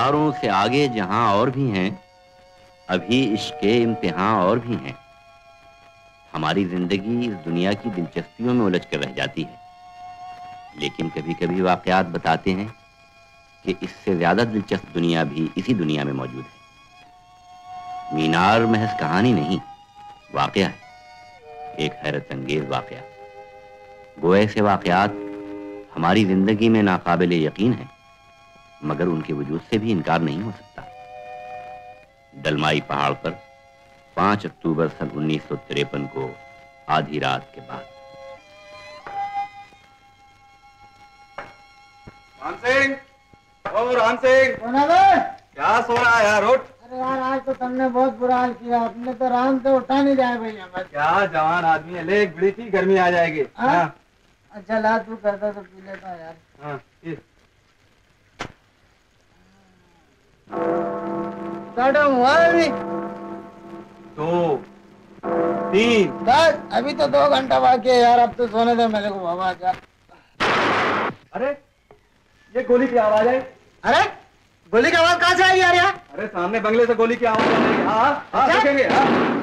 सितारों से आगे जहां और भी हैं, अभी इश्क़े इम्तिहान और भी हैं। हमारी जिंदगी इस दुनिया की दिलचस्पियों में उलझ कर रह जाती है, लेकिन कभी कभी वाक़यात बताते हैं कि इससे ज्यादा दिलचस्प दुनिया भी इसी दुनिया में मौजूद है। मीनार महज कहानी नहीं, वाक़या है, एक हैरत अंगेज वाक़या। वो ऐसे वाक़यात हमारी जिंदगी में नाकाबिले यकीन है, मगर उनके वजूद से भी इनकार नहीं हो सकता। दलमाई पहाड़ पर 5 अक्टूबर सन 1953 को आधी रात के बाद। राम सिंह, ओ राम सिंह, क्या सो रहा है यार? उठ। अरे यार, आज तो तुमने बहुत बुरा हाल किया। अपने तो राम से उठा नहीं जाए भैया। क्या जवान आदमी है, ले एक बीड़ी पी, गर्मी आ जाएगी। हाँ? अच्छा ला, तू करता तो पी लेता यार। हाँ, 2 3 बस अभी तो 2 घंटा बाकी है यार। अब तो सोने दे मेरे को बाबा। जा। अरे ये गोली की आवाज है। अरे गोली की आवाज कहाँ से आई यार? यहाँ अरे सामने बंगले से गोली की आवाज आ रही है। हाँ हाँ, देखेंगे। हाँ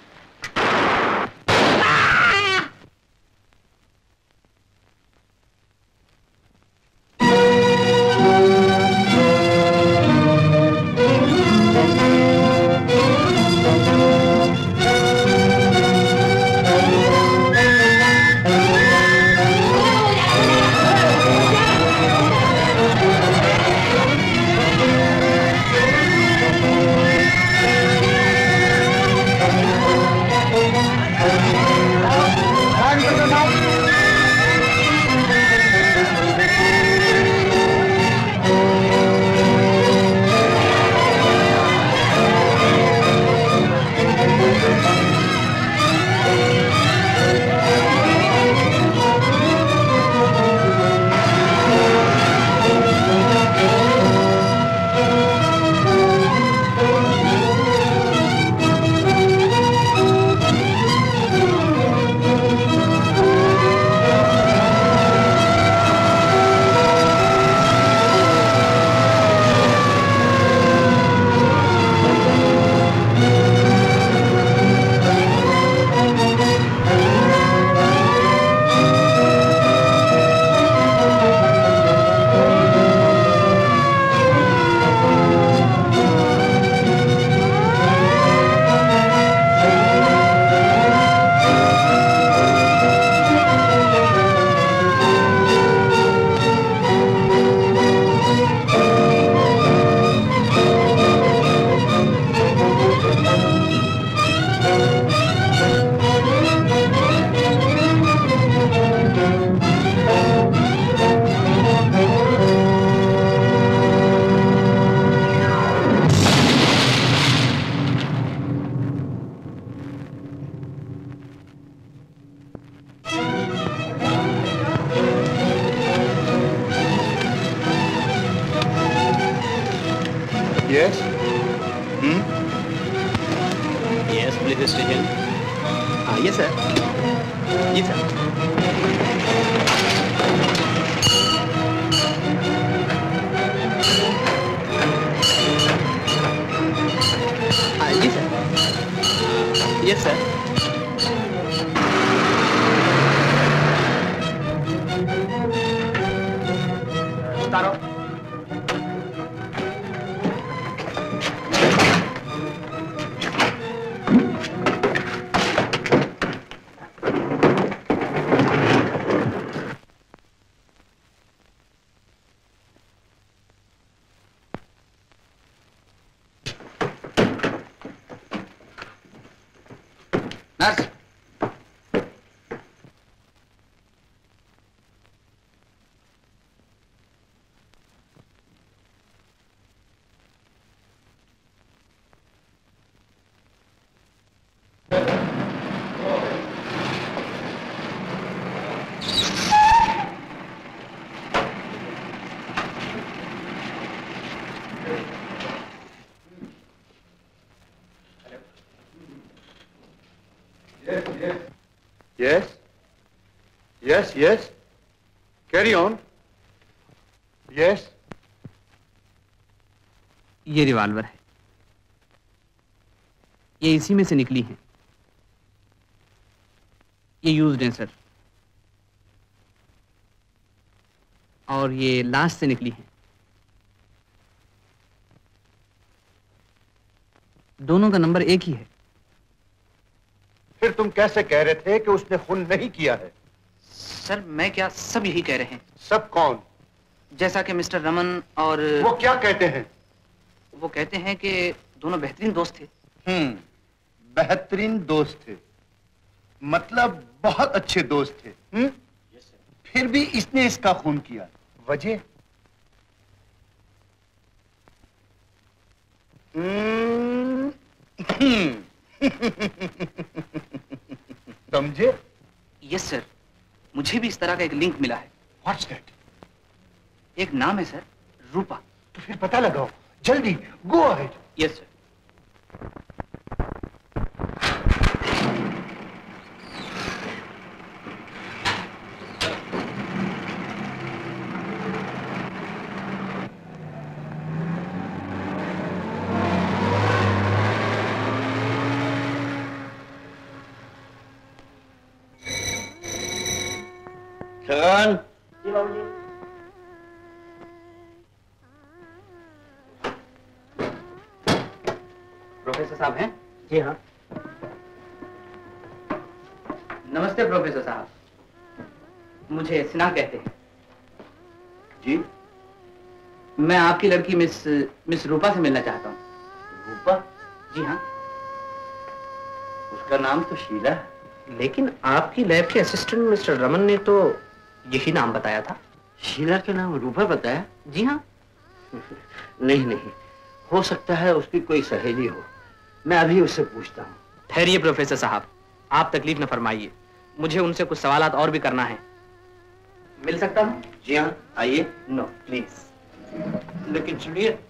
Yes. Carry on. Yes. ये रिवॉल्वर है, ये इसी में से निकली है। ये यूज्ड है सर, और ये लास्ट से निकली है। दोनों का नंबर एक ही है। फिर तुम कैसे कह रहे थे कि उसने खून नहीं किया है? सर मैं क्या, सब यही कह रहे हैं। सब कौन? जैसा कि मिस्टर रमन और वो क्या कहते हैं? वो कहते हैं कि दोनों बेहतरीन दोस्त थे। बेहतरीन दोस्त थे, मतलब बहुत अच्छे दोस्त थे। फिर भी इसने इसका खून किया, वजह? समझे? यस सर, मुझे भी इस तरह का एक लिंक मिला है। What's that? एक नाम है सर, रूपा। तो फिर पता लगाओ, जल्दी, go ahead. Yes sir. Chhagan, professor साहब हैं? जी हाँ। नमस्ते प्रोफेसर साहब, मुझे सिन्हा कहते हैं। जी? मैं आपकी लड़की मिस रूपा से मिलना चाहता हूँ। रूपा? जी हाँ। उसका नाम तो शीला है। लेकिन आपकी लैब के असिस्टेंट मिस्टर रमन ने तो यही नाम बताया था। शीला के नाम रूपा बताया? जी हाँ। नहीं नहीं, हो सकता है उसकी कोई सहेली हो। मैं अभी उससे पूछता हूँ। ठहरिए प्रोफेसर साहब, आप तकलीफ न फरमाइए, मुझे उनसे कुछ सवालात और भी करना है। मिल सकता हूँ? जी हाँ, आइए। No please. लेकिन सुनिए।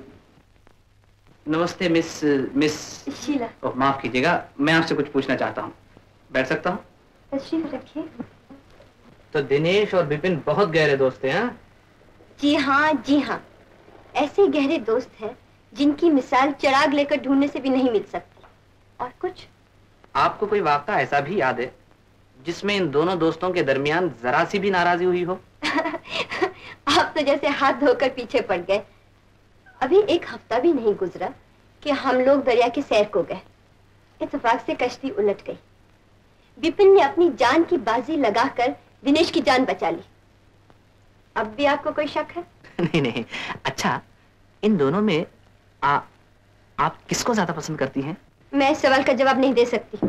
नमस्ते मिस शीला। ओह माफ कीजिएगा, मैं आपसे कुछ पूछना चाहता हूँ। बैठ सकता हूँ? तशरीफ रखिए। तो दिनेश और विपिन बहुत गहरे दोस्त हैं? हाँ? जी हाँ, जी हाँ, ऐसे गहरे दोस्त हैं जिनकी मिसाल चिराग लेकर ढूंढने से भी नहीं मिल सकती। और कुछ? आपको कोई वाक़ा ऐसा भी याद है जिसमें इन दोनों दोस्तों के दरमियान जरा सी भी नाराजी हुई हो? आप तो जैसे हाथ धोकर पीछे पड़ गए। अभी एक हफ्ता भी नहीं गुजरा कि हम लोग दरिया की सैर को गए। इत्तेफाक से कश्ती उलट गई। विपिन ने अपनी जान की बाजी लगाकर दिनेश की जान बचा ली। अब भी आपको कोई शक है? नहीं नहीं। अच्छा, इन दोनों में आप किसको ज्यादा पसंद करती हैं? मैं इस सवाल का जवाब नहीं दे सकती।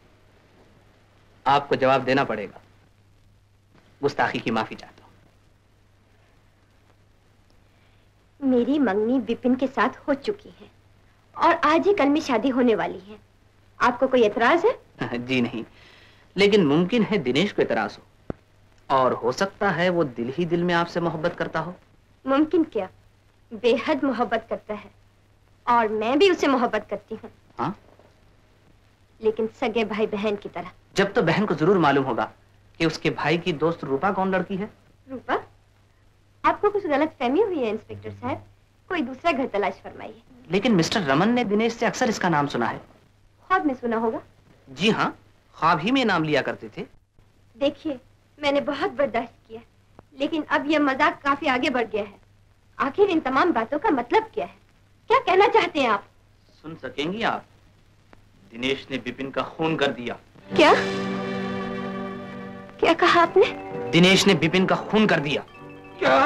आपको जवाब देना पड़ेगा। गुस्ताखी की माफी चाहता हूँ। मेरी मंगनी विपिन के साथ हो चुकी है और आज ही कल में शादी होने वाली है। आपको कोई एतराज है? जी नहीं, लेकिन मुमकिन है दिनेश को एतराज हो, और हो सकता है वो दिल ही दिल में आपसे मोहब्बत करता हो। मुमकिन क्या, बेहद मोहब्बत करता है और मैं भी उसे मोहब्बत करती हूँ। हाँ? लेकिन सगे भाई बहन की तरह। जब तो बहन को जरूर मालूम होगा कि उसके भाई की दोस्त रूपा कौन लड़की है। रूपा? आपको कुछ गलत फहमी हुई है इंस्पेक्टर साहब, कोई दूसरा घर तलाश फरमाइए। लेकिन मिस्टर रमन ने दिनेश से अक्सर इसका नाम सुना है। ख्वाब में सुना होगा। जी हाँ, ख्वाब ही में नाम लिया करते थे। देखिए, मैंने बहुत बर्दाश्त किया, लेकिन अब यह मजाक काफी आगे बढ़ गया है। आखिर इन तमाम बातों का मतलब क्या है? क्या कहना चाहते हैं आप? सुन सकेंगी आप? दिनेश ने विपिन का खून कर दिया। क्या? क्या कहा आपने? दिनेश ने विपिन का खून कर दिया। क्या?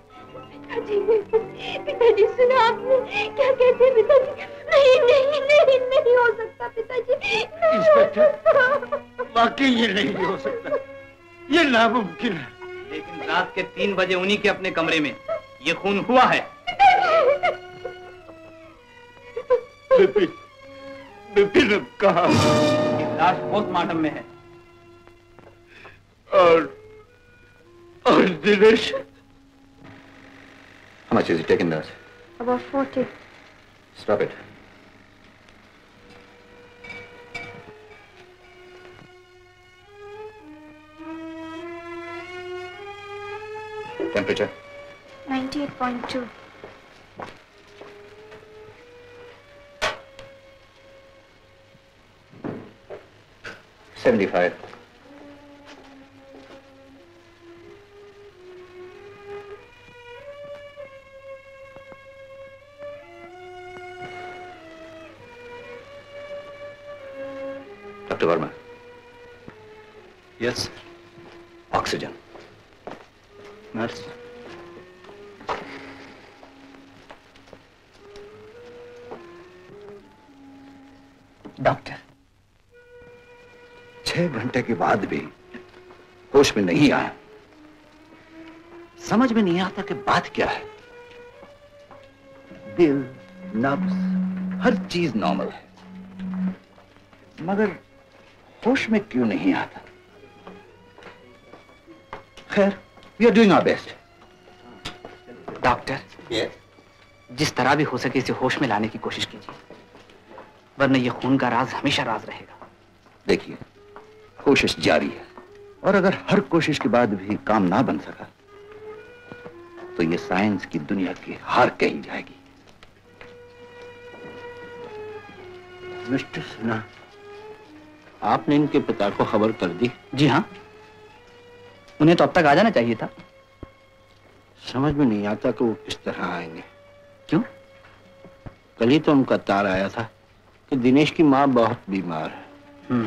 पिताजी सुना आपने? क्या कहते हैं पिताजी? नहीं नहीं नहीं नहीं हो सकता पिताजी। इंस्पेक्टर, वाकई ये नहीं हो सकता, ये नामुमकिन है। लेकिन रात के 3 बजे उन्हीं के अपने कमरे में ये खून हुआ है। विपिन, विपिन अब कहाँ? लाश पोस्टमार्टम में है। और Dinesh? How much is he taking, nurse? About 40. Stop it. Temperature? 98.2. 75. Dr. Verma. Yes. Oxygen. Nurse. Doctor, 6 घंटे के बाद भी होश में नहीं आया। समझ में नहीं आता कि बात क्या है। दिल, नब्ज, हर चीज नॉर्मल है, मगर होश में क्यों नहीं आता? खैर, we are doing our best. Doctor, जिस तरह भी हो सके इसे होश में लाने की कोशिश कीजिए, वरना ये खून का राज हमेशा राज रहेगा। देखिए, कोशिश जारी है, और अगर हर कोशिश के बाद भी काम ना बन सका तो ये साइंस की दुनिया की हार कही जाएगी। मिस्टर सिन्हा, आपने इनके पिता को खबर कर दी? जी हाँ, उन्हें तो अब तक आ जाना चाहिए था। समझ में नहीं आता कि वो किस तरह आएंगे। क्यों? कल ही तो उनका तार आया था कि दिनेश की माँ बहुत बीमार है।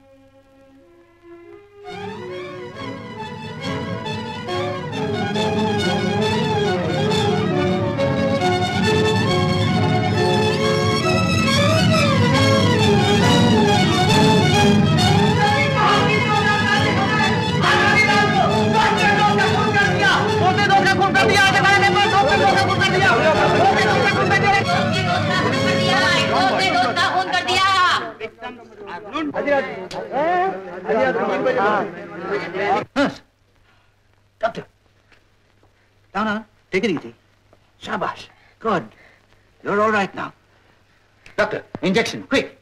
Doctor, down, take it easy. Shabash, good. You're all right now. Doctor, injection, quick.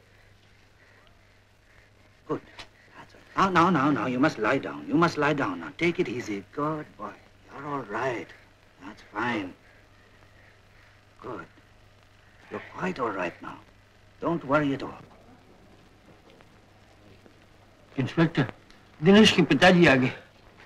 Good. That's right. Now, you must lie down. You must lie down now. Take it easy. Good boy. You're all right. That's fine. Good. You're quite all right now. Don't worry at all. Inspector, Dinesh के पिताजी आ गए।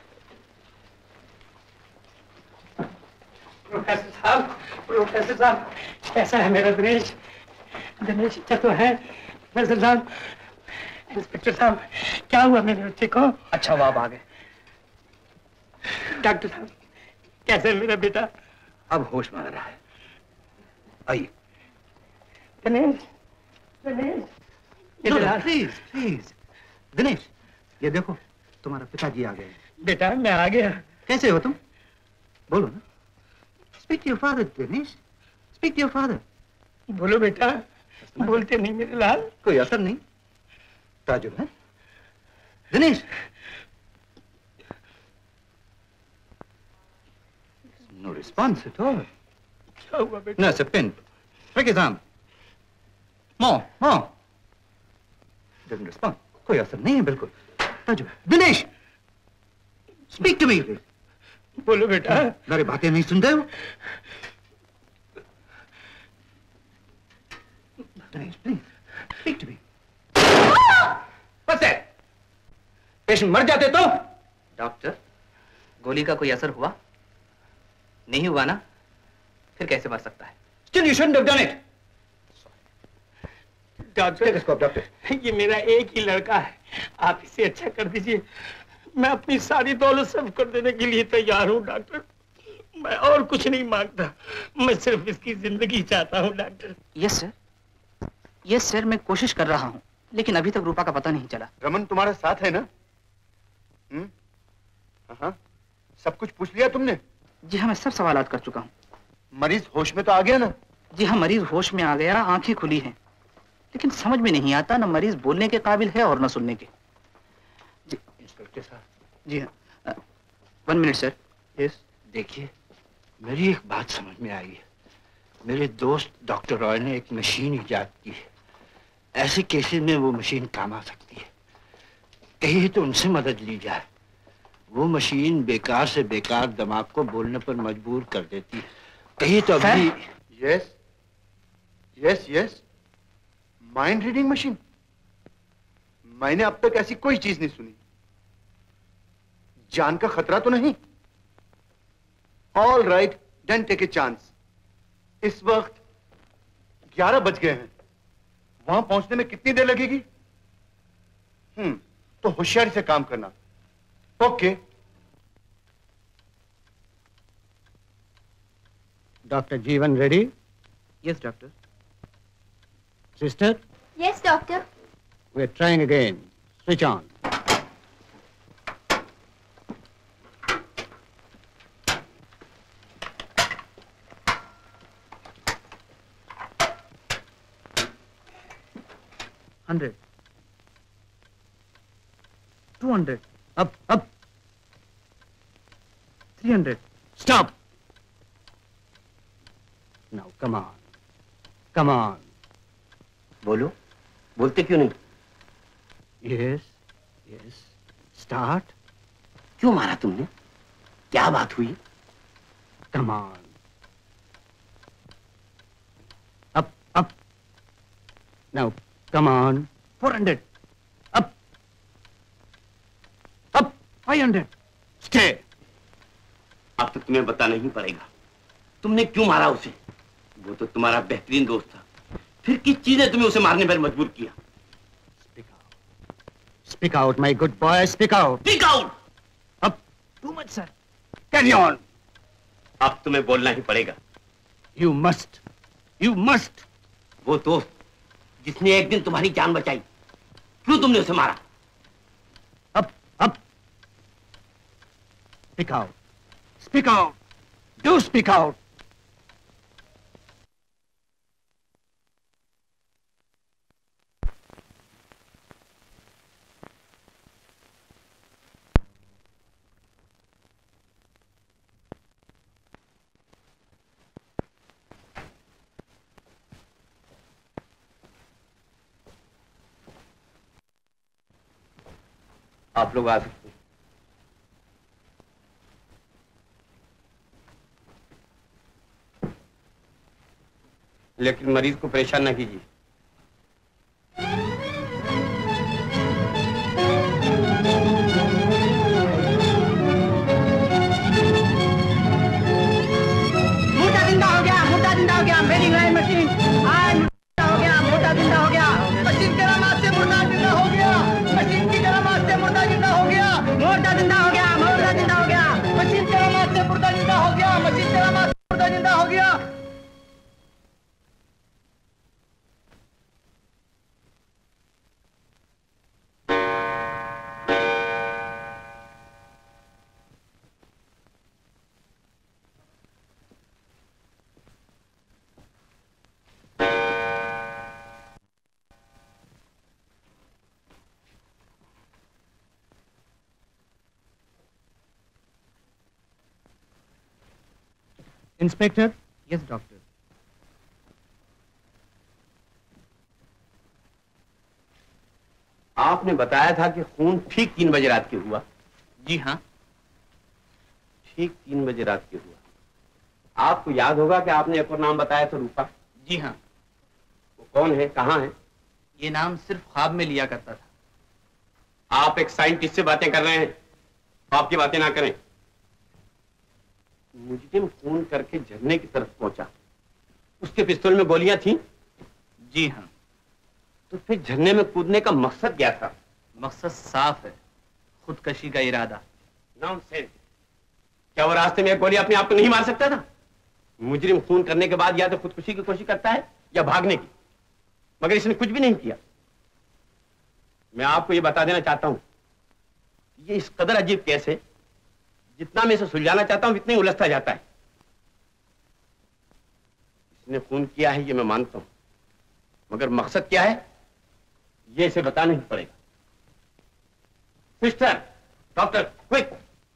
Professor साहब, कैसा है मेरा दिनेश? दिनेश अच्छा तो है? प्रोफेसर साहब, इंस्पेक्टर साहब, क्या हुआ मेरे बच्चे को? अच्छा हुआ आप आ गए। डॉक्टर साहब, कैसा है मेरा बेटा? अब होश में आ रहा है। आइए। दिनेश, दिनेश, प्लीज। दिनेश, ये देखो, तुम्हारा पिताजी आ गए। बेटा मैं आ गया। कैसे हो तुम? बोलो ना। Speak to your father, Dinesh. Speak to your father. बोलो बेटा। बोलते नहीं मेरे लाल। कोई असर नहीं। ताजुब है? Dinesh. No response at all. क्या हुआ बेटा? Nurse, a pin. Prick his arm. More. Doesn't respond. कोई असर नहीं है बिल्कुल। ताजुब। दिनेश! Speak to me. बोलो बेटा। मेरी बातें नहीं सुनते हो? Dinesh, please, speak to me. What's that? Patient मर जाते तो? डॉक्टर, गोली का कोई असर हुआ? नहीं हुआ ना? फिर कैसे मर सकता है? Still, you shouldn't have done it. Doctor, ये मेरा एक ही लड़का है, आप इसे अच्छा कर दीजिए। मैं अपनी सारी दौलत सब कर देने के लिए तैयार हूँ डॉक्टर। मैं और कुछ नहीं मांगता, मैं सिर्फ इसकी जिंदगी चाहता हूँ डॉक्टर। यस सर, मैं कोशिश कर रहा हूँ, लेकिन अभी तक रूपा का पता नहीं चला। रमन तुम्हारे साथ है ना? हाँ, सब कुछ पूछ लिया तुमने? जी हाँ, मैं सब सवालात कर चुका हूँ। मरीज होश में तो आ गया ना? जी हाँ, मरीज होश में आ गया, आंखें खुली हैं, लेकिन समझ में नहीं आता ना मरीज बोलने के काबिल है और ना सुनने के। जी इंस्पेक्टर साहब। जी हाँ, 1 मिनट सर। यस। देखिए, मेरी एक बात समझ में आई है। मेरे दोस्त डॉक्टर रॉय ने एक मशीन इजाद की है। ऐसे केसेस में वो मशीन काम आ सकती है। कहीं तो उनसे मदद ली जाए। वो मशीन बेकार से बेकार दिमाग को बोलने पर मजबूर कर देती है। कहीं तो अभी। Yes, mind reading machine. मैंने अब तक ऐसी कोई चीज नहीं सुनी। जान का खतरा तो नहीं? All right, done, take a chance. इस वक्त 11 बज गए हैं। वहां पहुंचने में कितनी देर लगेगी? तो होशियारी से काम करना। Okay. Doctor Jeevan ready? Yes doctor. Sister? Yes doctor. We are trying again. Switch on. $100, $200, up, up, $300. stop. Now, come on, come on. बोलो, बोलते क्यों नहीं? Yes, yes, start. क्यों मारा तुमने? क्या बात हुई? Come on. Up, up. Now, come on. 400, Up, up. 500. Stay. अब तो तुम्हें बताना ही पड़ेगा, तुमने क्यों मारा उसे? वो तो तुम्हारा बेहतरीन दोस्त था। फिर किस चीज ने तुम्हें उसे मारने पर मजबूर किया? Speak out. Speak out, my good boy. Speak out. Speak out! Up. Too much, sir. Carry on. अब तुम्हें बोलना ही पड़ेगा। You must. You must. वो दोस्त जिसने एक दिन तुम्हारी जान बचाई, क्यों तुमने उसे मारा? Up, up. Speak out. Speak out. Do speak out. आप लोग आ सकते हैं। लेकिन मरीज को परेशान न कीजिए। मोटा जिंदा हो गया, मोटा जिंदा हो गया। मेरी नई मशीन आज मोटा हो गया, मोटा जिंदा हो गया। मशीन के करामात से मुर्दा जिंदा हो गया। मशीन की करामात से मुर्दा जिंदा हो गया। मोटा जिंदा हो गया, मुर्दा जिंदा हो गया। मशीन के करामात से मुर्दा जिंदा हो गया। मशीन के करामात से मुर्दा जिंदा हो गया। Inspector? Yes, doctor. आपने बताया था कि खून ठीक 3 बजे रात के हुआ। जी हाँ। ठीक 3 बजे रात के हुआ। आपको याद होगा कि आपने एक और नाम बताया था, रूपा। जी हाँ। वो कौन है, कहाँ है? ये नाम सिर्फ ख्वाब में लिया करता था। आप एक साइंटिस्ट से बातें कर रहे हैं, आपकी बातें ना करें। मुझे फोन करके झरने की तरफ पहुंचा, उसके पिस्तौल में गोलियां थीं? जी हाँ। तो फिर झरने में कूदने का मकसद क्या था? मकसद साफ है, खुदकशी का इरादा। नॉनसेंस। क्या वो रास्ते में एक गोली अपने आप को नहीं मार सकता था? मुजरिम खून करने के बाद या तो खुदकुशी की कोशिश करता है या भागने की, मगर इसने कुछ भी नहीं किया। मैं आपको ये बता देना चाहता हूं, ये इस कदर अजीब केस है, जितना मैं इसे सुलझाना चाहता हूं उतना ही उलझता जाता है। इसने खून किया है ये मैं मानता हूं, मगर मकसद क्या है ये इसे बताना ही पड़ेगा। Sister, doctor, quick.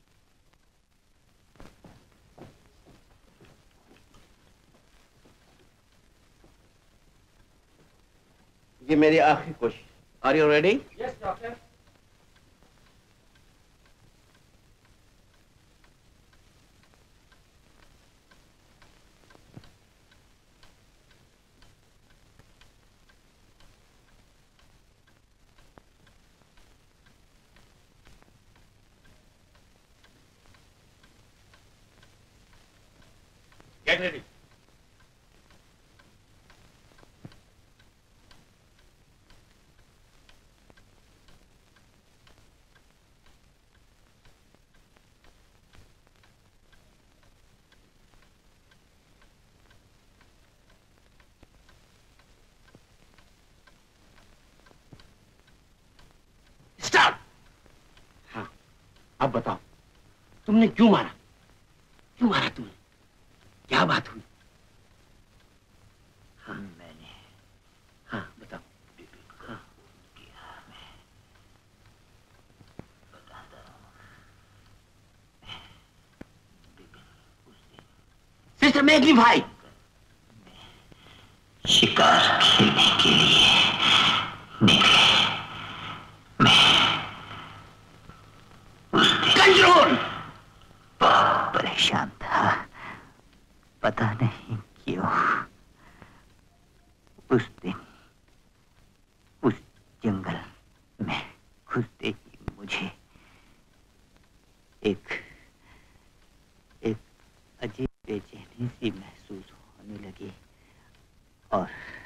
ये मेरी आखिरी कोशिश। Are you ready? Yes doctor. Get ready. Start. हाँ, अब बताओ तुमने क्यों मारा? क्यों मारा तुमने? क्या बात हुई? हाँ मैंने, हाँ बताओ। हाँ सिस्टर मैग्नीफाई, शिकार खेलने के लिए निकले। कंट्रोल। बहुत परेशान था, पता नहीं क्यों। उस दिन उस जंगल में घुसते ही मुझे एक अजीब बेचैनी सी महसूस होने लगी और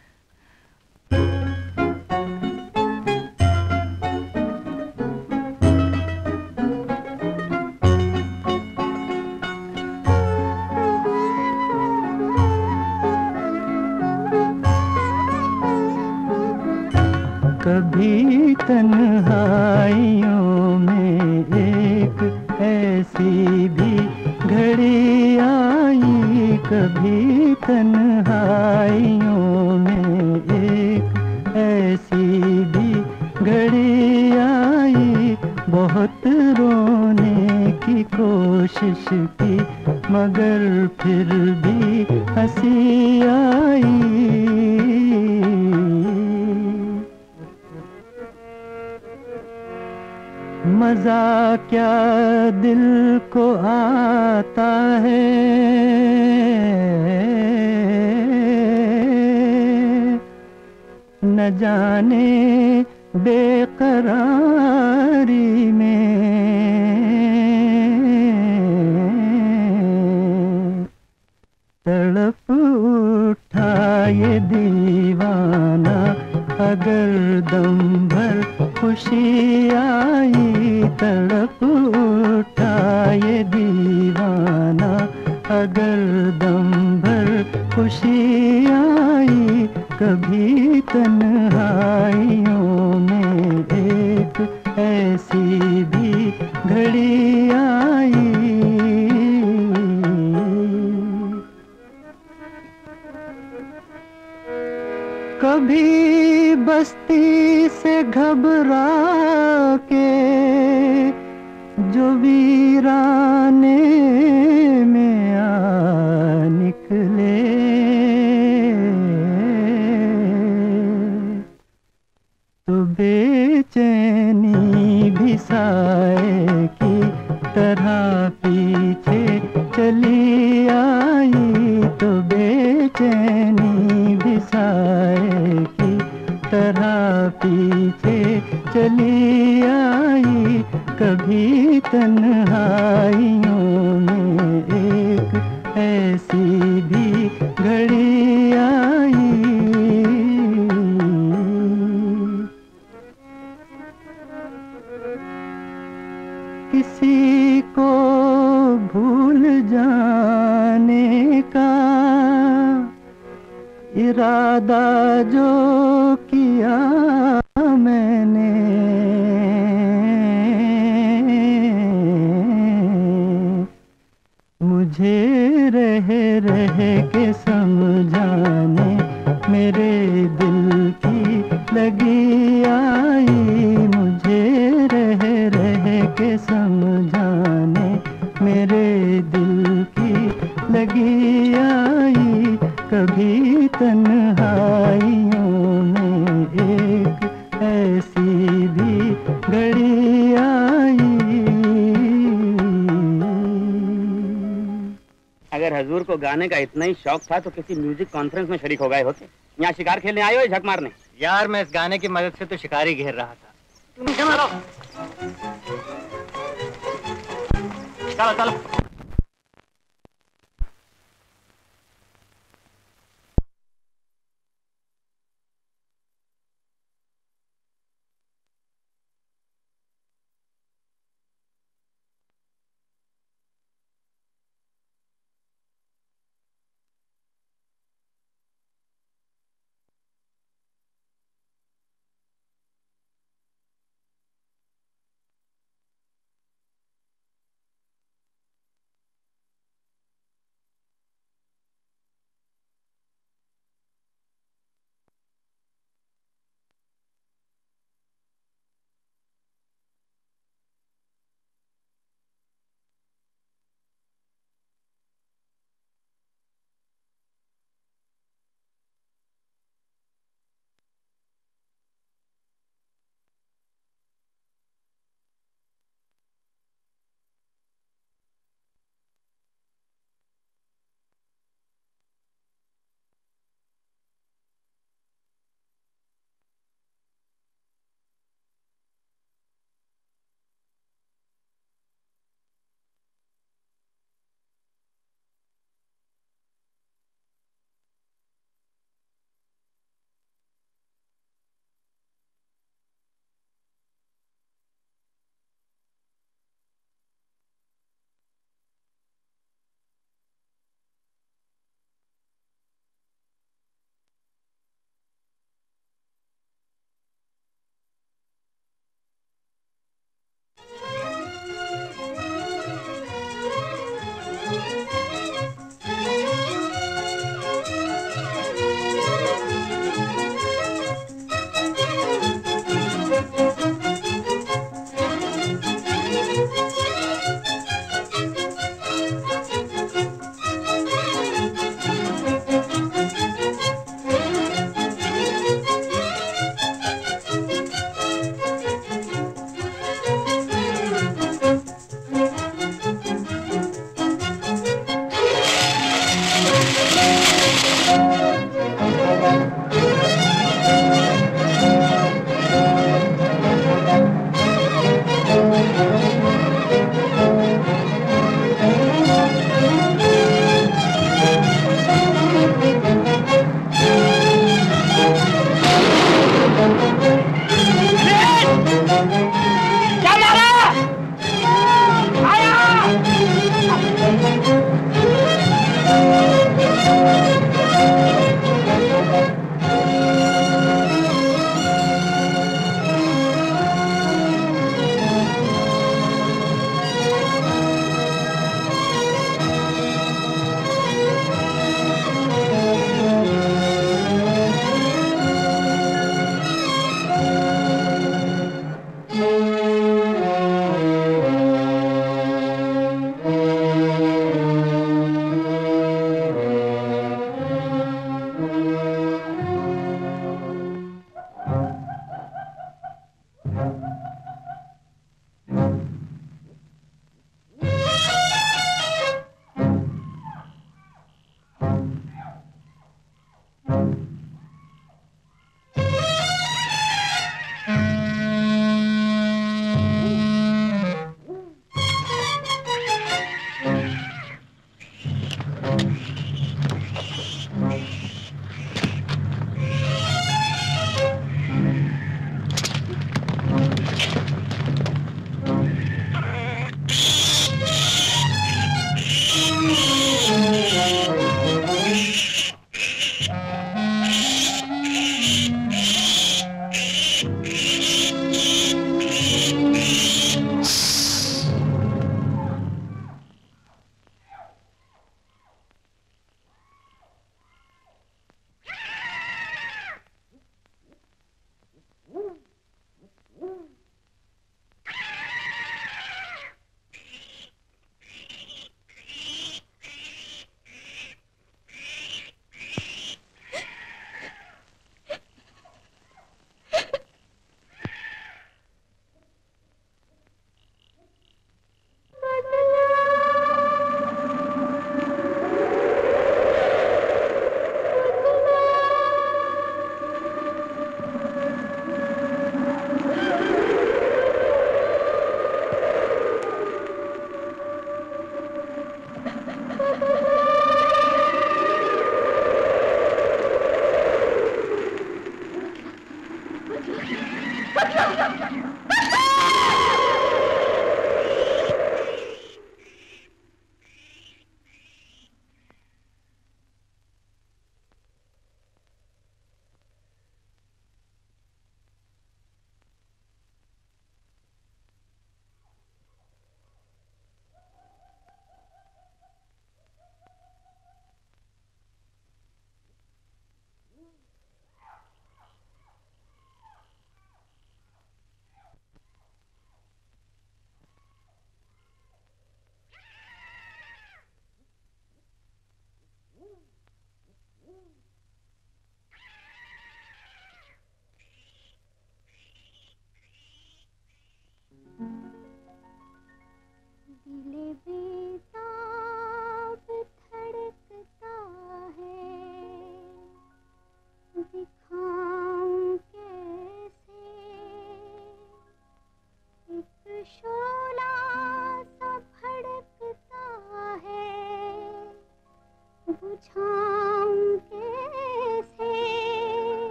कभी तन्हाइयों में एक ऐसी भी घड़ी आई, कभी तन्हाइयों में एक ऐसी भी घड़ी आई। बहुत रोने की कोशिश की मगर फिर भी हंसी आई। मजा क्या दिल को आता है, न जाने बेकरारी में तड़प उठा ये दीवाना। अगर दम भर खुशी आई, तड़प उठा ये दीवाना। अगर दम भर खुशी आई, कभी तन्हाइयों में एक ऐसी भी घड़ी आई। कभी बस्ती से घबरा के जो वीराने में आ निकले, तो बेचैनी भी साए की तरह पीछे चली आई। तो बेचैनी भी साए की तरह पीछे चली आई। कभी तन्हाइयों में एक ऐसी भी घड़ी आई। किसी को भूल जाने का इरादा जो किया मैंने, मुझे रह रह के समझाने मेरे दिल की लगी आई। मुझे रह रह के समझाने मेरे दिल की लगी आई। कभी तन्हाइयों में एक ऐसी भी घड़ी आई। अगर हजूर को गाने का इतना ही शौक था तो किसी म्यूजिक कॉन्फ्रेंस में शरीक हो गए होते। यहाँ शिकार खेलने आए हो या झक मारने? यार मैं इस गाने की मदद से तो शिकारी घेर रहा था। चलो चलो।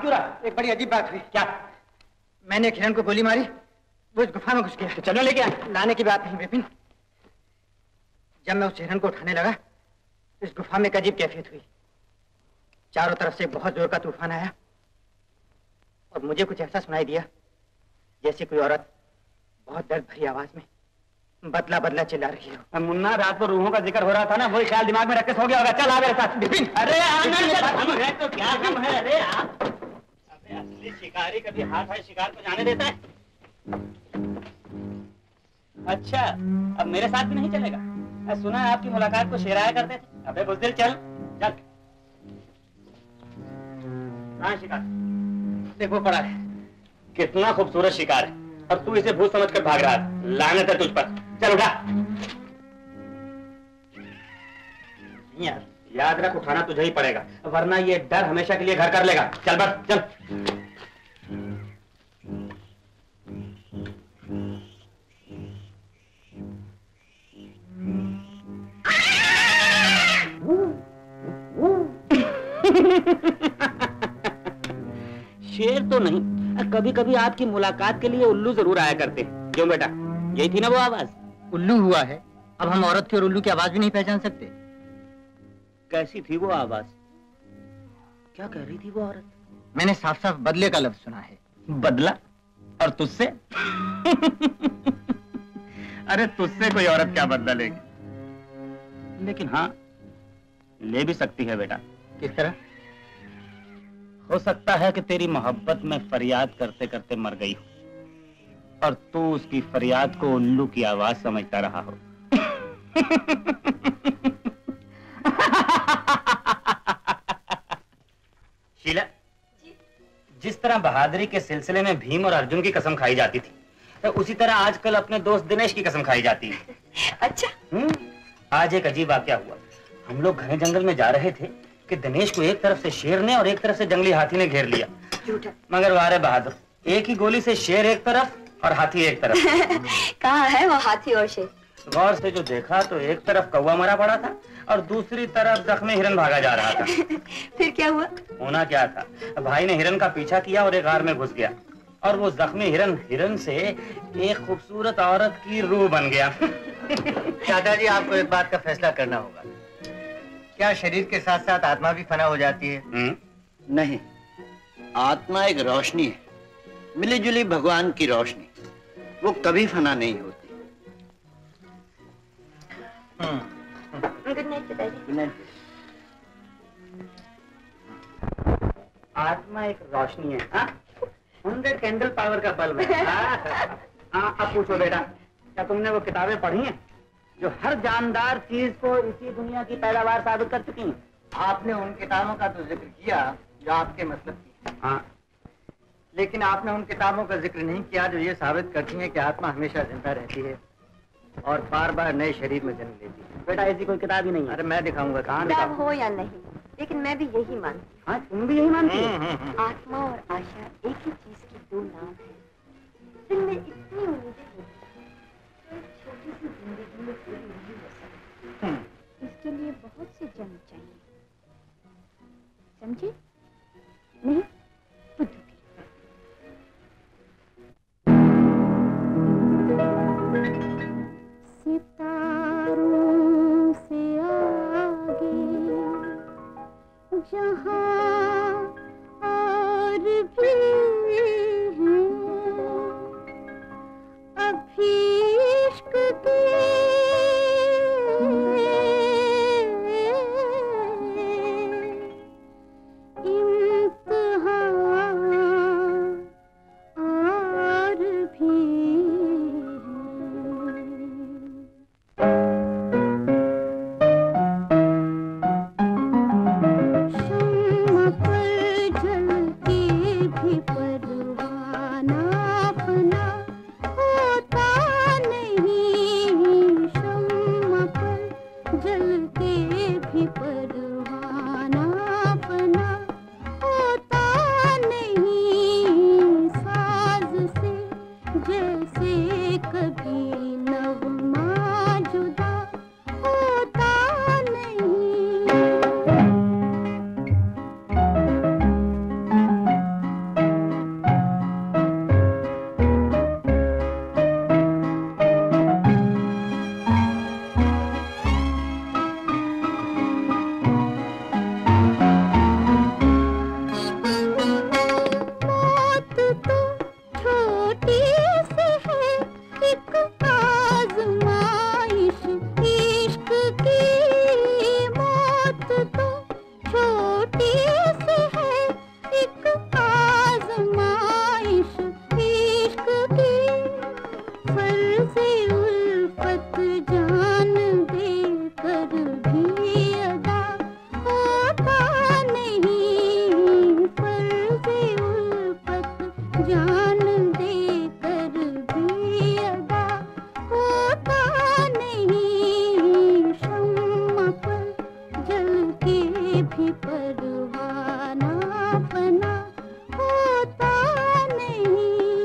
कसूरा? एक बड़ी अजीब बात हुई। क्या? मैंने एक हिरन को गोली मारी, वो इस गुफा में घुस गया। तो चलो लेके आ। लाने की बात नहीं विपिन। जब मैं उस हिरन को उठाने लगा, इस गुफा में एक अजीब कैफियत हुई। चारों तरफ से बहुत जोर का तूफान आया और मुझे कुछ ऐसा सुनाई दिया जैसे कोई औरत बहुत दर्द भरी आवाज में बदला बदला चिल्ला रही हो। मुन्ना, रात को रूहों का जिक्र हो रहा था ना, वही ख्याल दिमाग में रख के सो गया होगा। चल आ मेरे साथ। विपिन, अरे हम है तो क्या हम है? अरे असली शिकारी कभी हाथ है शिकार को जाने देता है? अच्छा, अब मेरे साथ भी नहीं चलेगा? सुना है आपकी मुलाकात को शेराया करते थे। अबे बुज़दिल, चल चल। हाँ शिकार देखो पड़ा है। कितना खूबसूरत शिकार है और तू इसे भूत समझकर भाग रहा है। लानत है तुझ पर। चल उठा। यार याद रख, उठाना तुझे ही पड़ेगा, वरना ये डर हमेशा के लिए घर कर लेगा। चल बस चल। शेर तो नहीं, कभी कभी आपकी मुलाकात के लिए उल्लू जरूर आया करते। क्यों बेटा, यही थी ना वो आवाज? उल्लू हुआ है, अब हम औरत की और उल्लू की आवाज भी नहीं पहचान सकते। कैसी थी वो आवाज? क्या कह रही थी वो औरत? मैंने साफ साफ बदले का लफ्ज सुना है। बदला? और तुझसे? अरे तुझसे कोई औरत क्या बदला लेगी? लेकिन हाँ, ले भी सकती है बेटा। किस तरह? हो सकता है कि तेरी मोहब्बत में फरियाद करते करते मर गई हो और तू उसकी फरियाद को उल्लू की आवाज समझता रहा हो। शीला, जिस तरह बहादुरी के सिलसिले में भीम और अर्जुन की कसम खाई जाती थी, तो उसी तरह आजकल अपने दोस्त दिनेश की कसम खाई जाती है। अच्छा। आज एक अजीब वाकया हुआ। हम लोग घने जंगल में जा रहे थे कि दिनेश को एक तरफ से शेर ने और एक तरफ से जंगली हाथी ने घेर लिया। मगर वारे बहादुर, एक ही गोली से शेर एक तरफ और हाथी एक तरफ। कहाँ है वो हाथी और शेर? गौर से जो देखा तो एक तरफ कौवा मरा पड़ा था और दूसरी तरफ जख्मी हिरन भागा जा रहा था। फिर क्या हुआ? होना क्या था, भाई ने हिरन का पीछा किया और एक गार में घुस गया और वो जख्मी हिरन से एक खूबसूरत औरत की रूह बन गया। चाचा जी, आपको एक बात का फैसला करना होगा। क्या शरीर के साथ साथ आत्मा भी फना हो जाती है? नहीं, आत्मा एक रोशनी है, मिली जुली भगवान की रोशनी, वो कभी फना नहीं होती। गुड नाइट पिताजी। Good night. आत्मा एक रोशनी है, 100 कैंडल पावर का बल्ब है। हाँ, अब पूछो बेटा, क्या तुमने वो किताबें पढ़ी हैं जो हर जानदार चीज को इसी दुनिया की पैदावार साबित कर चुकी हैं? आपने उन किताबों का तो जिक्र किया जो आपके मतलब की। हाँ, लेकिन आपने उन किताबों का जिक्र नहीं किया जो ये साबित करती हैं कि आत्मा हमेशा जिंदा रहती है और बार बार नए शरीर में जन्म लेती है। बेटा ऐसी कोई किताब ही नहीं है। अरे मैं दिखाऊंगा। कहाँ किताब हो या नहीं, लेकिन मैं भी यही मानती हूँ। हाँ, तुम भी यही मानती हो? आत्मा और आशा एक ही चीज की दो नाम है। दिल में इतनी उम्मीदें होती हैं, छोटी सी जिंदगी में पूरी नहीं हो सकती। इसके लिए बहुत से जन्म चाहिए, समझे? नहीं बुद्धू की। सितारों से आगे जहां और भी जान दे कर भी अदा होता नहीं, शम्मा पर जल के भी परवाना बना होता नहीं।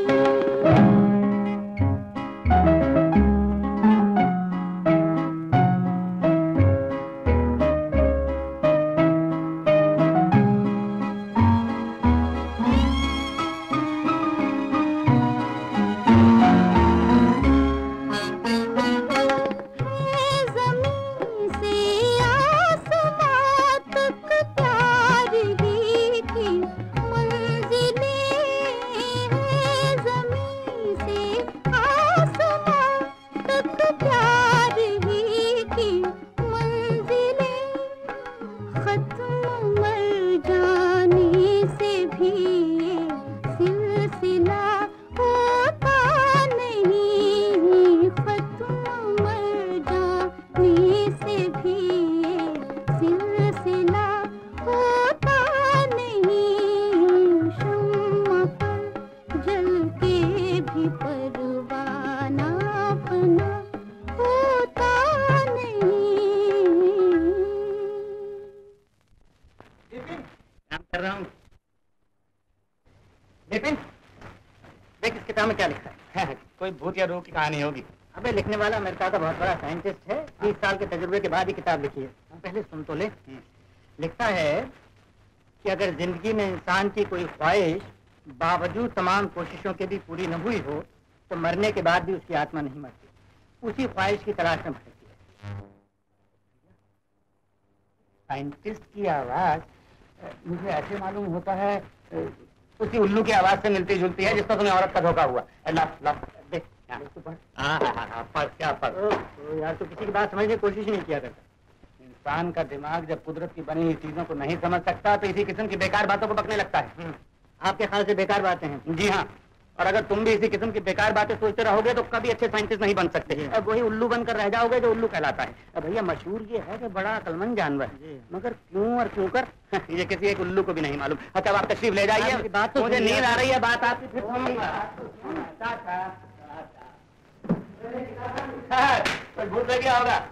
की कहानी होगी। अबे लिखने वाला अमेरिका का बहुत बड़ा साइंटिस्ट है, 30 साल के तजुर्बे के बाद ही किताब लिखी है। पहले सुन तो ले। लिखता है कि अगर जिंदगी में इंसान की कोई ख्वाहिश बावजूद तमाम कोशिशों के भी पूरी न हुई हो तो मरने के बाद भी उसकी आत्मा नहीं मरती, उसी ख्वाहिश की तलाश में भटकती है। साइंटिस्ट की आवाज मुझे ऐसे मालूम होता है उसी उल्लू की आवाज से मिलती जुलती है जिसका तुम्हें औरत का धोखा हुआ। देख क्या पढ़ यार, तू किसी की बात समझने की कोशिश नहीं किया करता। इंसान का दिमाग जब कुदरत की बनी हुई चीजों को नहीं समझ सकता तो इसी किस्म की बेकार बातों को बकने लगता है। आपके ख्याल से बेकार बातें हैं? जी हाँ, और अगर तुम भी इसी किस्म की बेकार बातें सोचते रहोगे तो कभी अच्छे साइंटिस्ट नहीं बन सकते। अब वही उल्लू बनकर रह जाओगे जो उल्लू कहलाता है। अब भैया मशहूर ये है कि बड़ा अक्लमंद जानवर है, मगर क्यों और क्यों कर ये किसी एक उल्लू को भी नहीं मालूम। अच्छा आप तशरीफ ले जाइए, बात तो मुझे नींद आ रही है, बात आपकी फिर भूत लग गया होगा।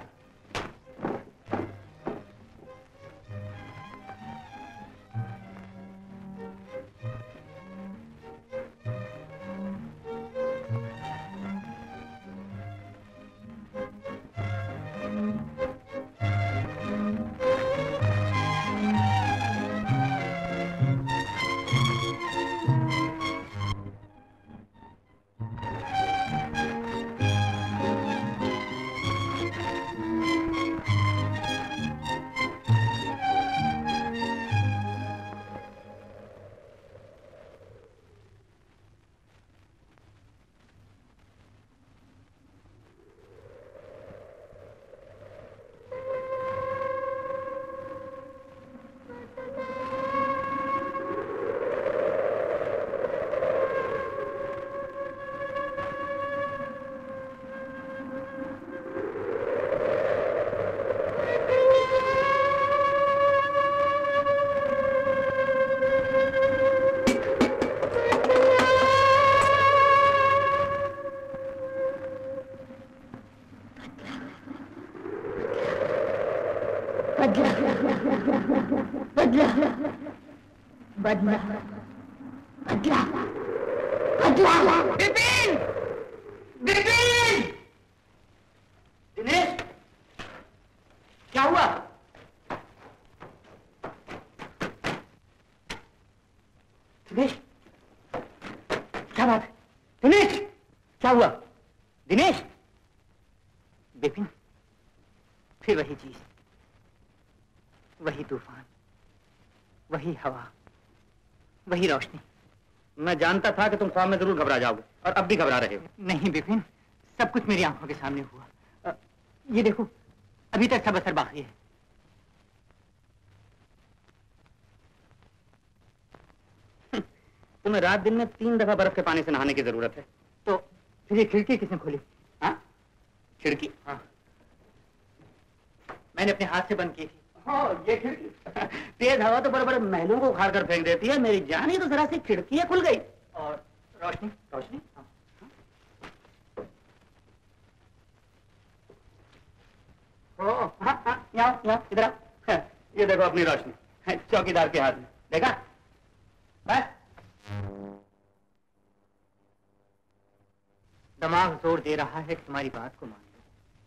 क्या हुआ? दिनेश, क्या बात है? दिनेश, क्या हुआ? दिनेश, बिपिन, फिर वही चीज, वही तूफान, वही हवा, वही रोशनी। मैं जानता था कि तुम ख्वाब में जरूर घबरा जाओगे और अब भी घबरा रहे हो। नहीं बिपिन, सब कुछ मेरी आंखों के सामने हुआ। ये देखो, अभी तक सब असर बाकी है। तुम्हें रात दिन में 3 दफा बर्फ के पानी से नहाने की जरूरत है। तो फिर ये खिड़की किसने खोली? हाँ, खिड़की? हाँ, मैंने अपने हाथ से बंद की थी। हाँ, ये खिड़की तेज हवा तो बड़े बड़े महलों को उखाड़ कर फेंक देती है। मेरी जान ही तो जरा सी खिड़की खुल गई। और देखो अपनी रोशनी चौकीदार के हाथ में, देखा? बस दिमाग जोर दे रहा है कि तुम्हारी बात को मान लो,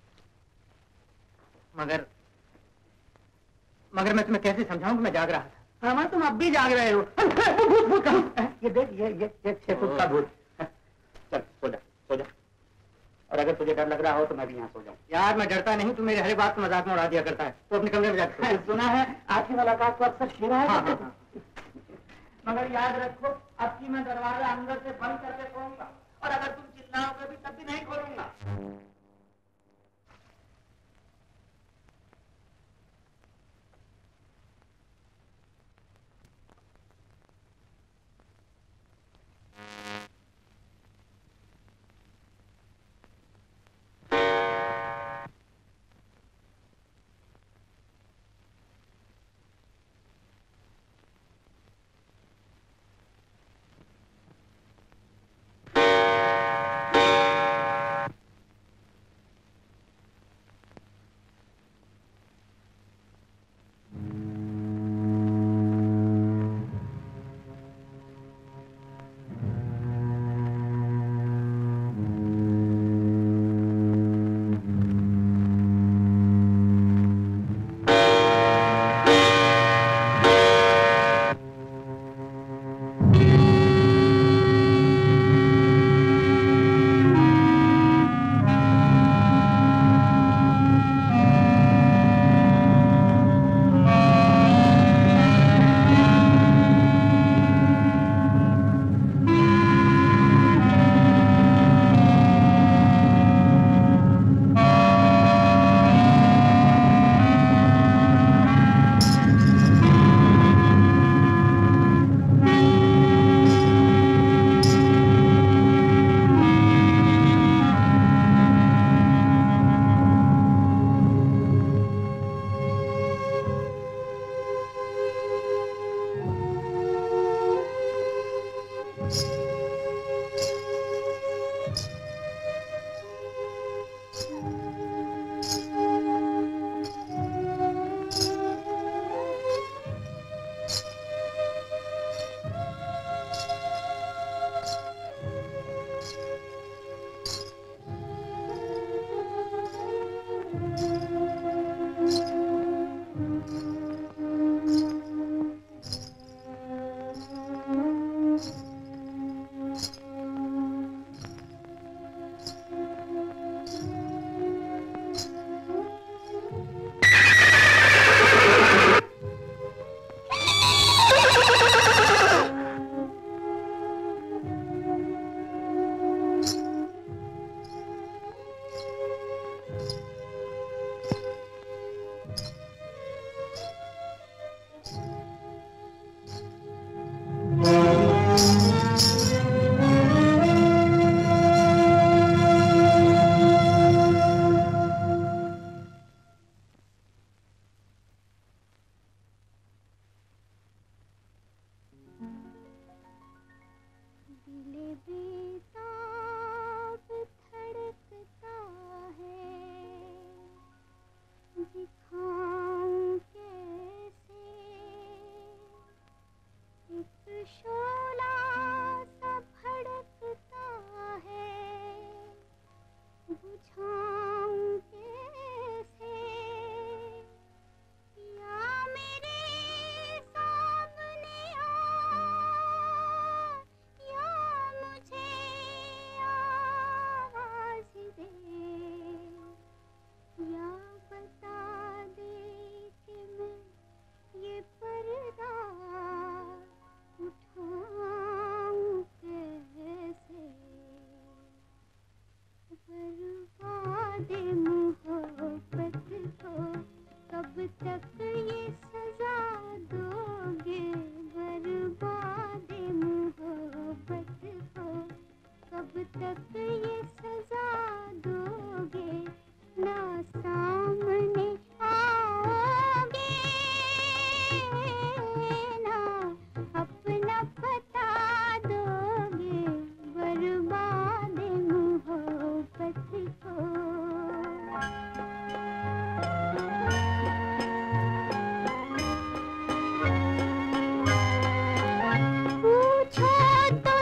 मगर मैं तुम्हें कैसे समझाऊं कि मैं जाग रहा था। हाँ, तुम अब भी जाग रहे हो। भूत भूत कहाँ? ये देख, ये 6 फुट का भूत। चल सो जा, सो जा। और अगर तुझे डर लग रहा हो तो मैं भी यहाँ सो जाऊँ। यार मैं डरता नहीं, तुम मेरी हर बात को मजाक में उड़ा दिया करता है। तो अपने कमरे में जाकर सुना है आपकी मुलाकात को अक्सर खीरा है। हाँ। मगर याद रखो, अब की मैं दरवाजा अंदर से बंद करके सोऊंगा, और अगर तुम चिल्लाओगे भी तब भी नहीं खोलूंगा।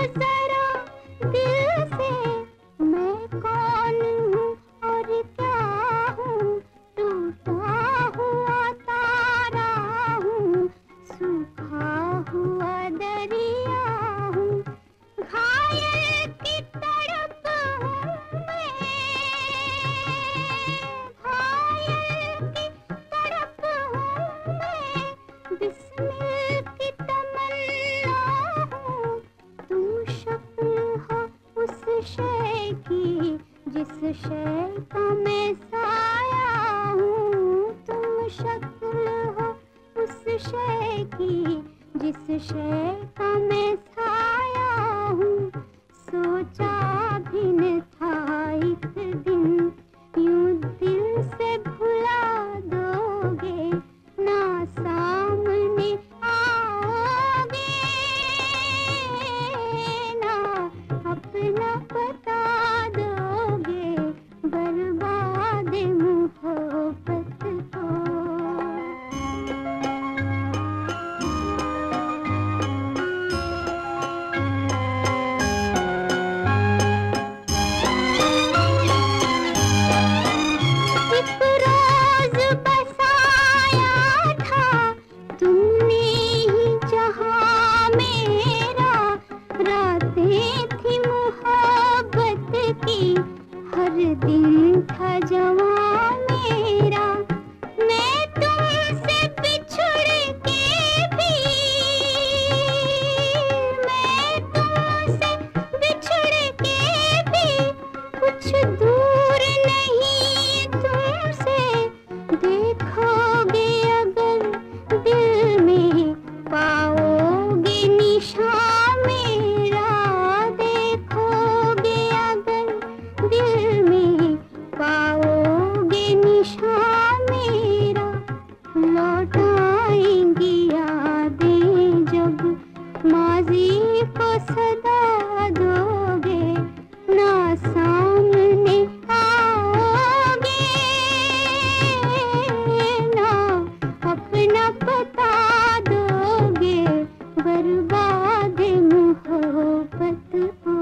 जरा दिल से, मैं कौन हूँ और क्या हूँ, टूटा हुआ तारा हूँ, सूखा हुआ दरिया हूँ, घायल की तड़प हूँ मैं, घायल की तड़प हूँ मैं, बिस्मिल की तमन्ना हूँ, तुम शक्ल हो उस शय की जिस शय का मैं साया हूँ, तुम शक्ल हो उस शय की जिस शय का मैं साया हूँ, सोचा भी न था एक दिन यूं दिल से भुला दोगे, ना सामने आओगे, ना अपना बता दोगे, बर्बाद मोहब्बत को। एक रोज बसाया था तुमने ही जहां मेरा, रातें थी मोहब्बत की, हर दिन था जवां मेरा, मैं तुमसे बिछड़ के भी, मैं तुमसे बिछड़ के भी कुछ दूर नहीं तुमसे, देखोगे अगर दिल में पाओगे निशान मेरा, देखोगे अगर दिल में पाओगे निशान मेरा, लौट आएंगी यादें जब माजी को सदा दोगे, ना सामने आओगे, ना अपना बता दोगे, बर्बाद मोहब्बत को।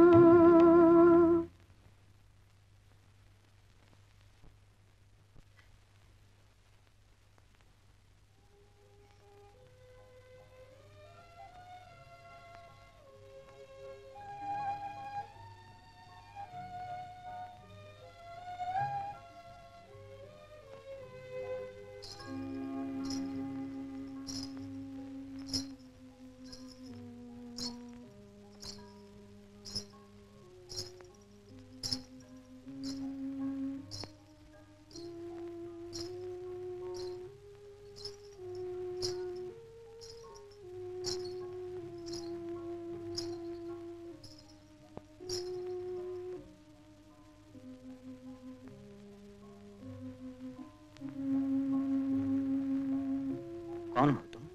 कौन हो तुम?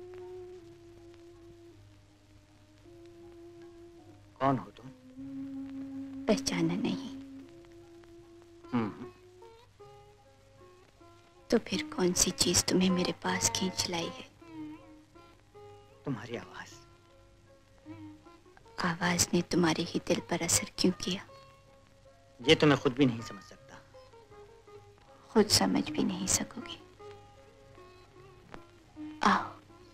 कौन हो तुम? पहचाना नहीं तो फिर कौन सी चीज तुम्हें मेरे पास खींच लाई है? तुम्हारी आवाज। आवाज ने तुम्हारे ही दिल पर असर क्यों किया? ये तो मैं खुद भी नहीं समझ सकता। खुद समझ भी नहीं सकोगे। आओ,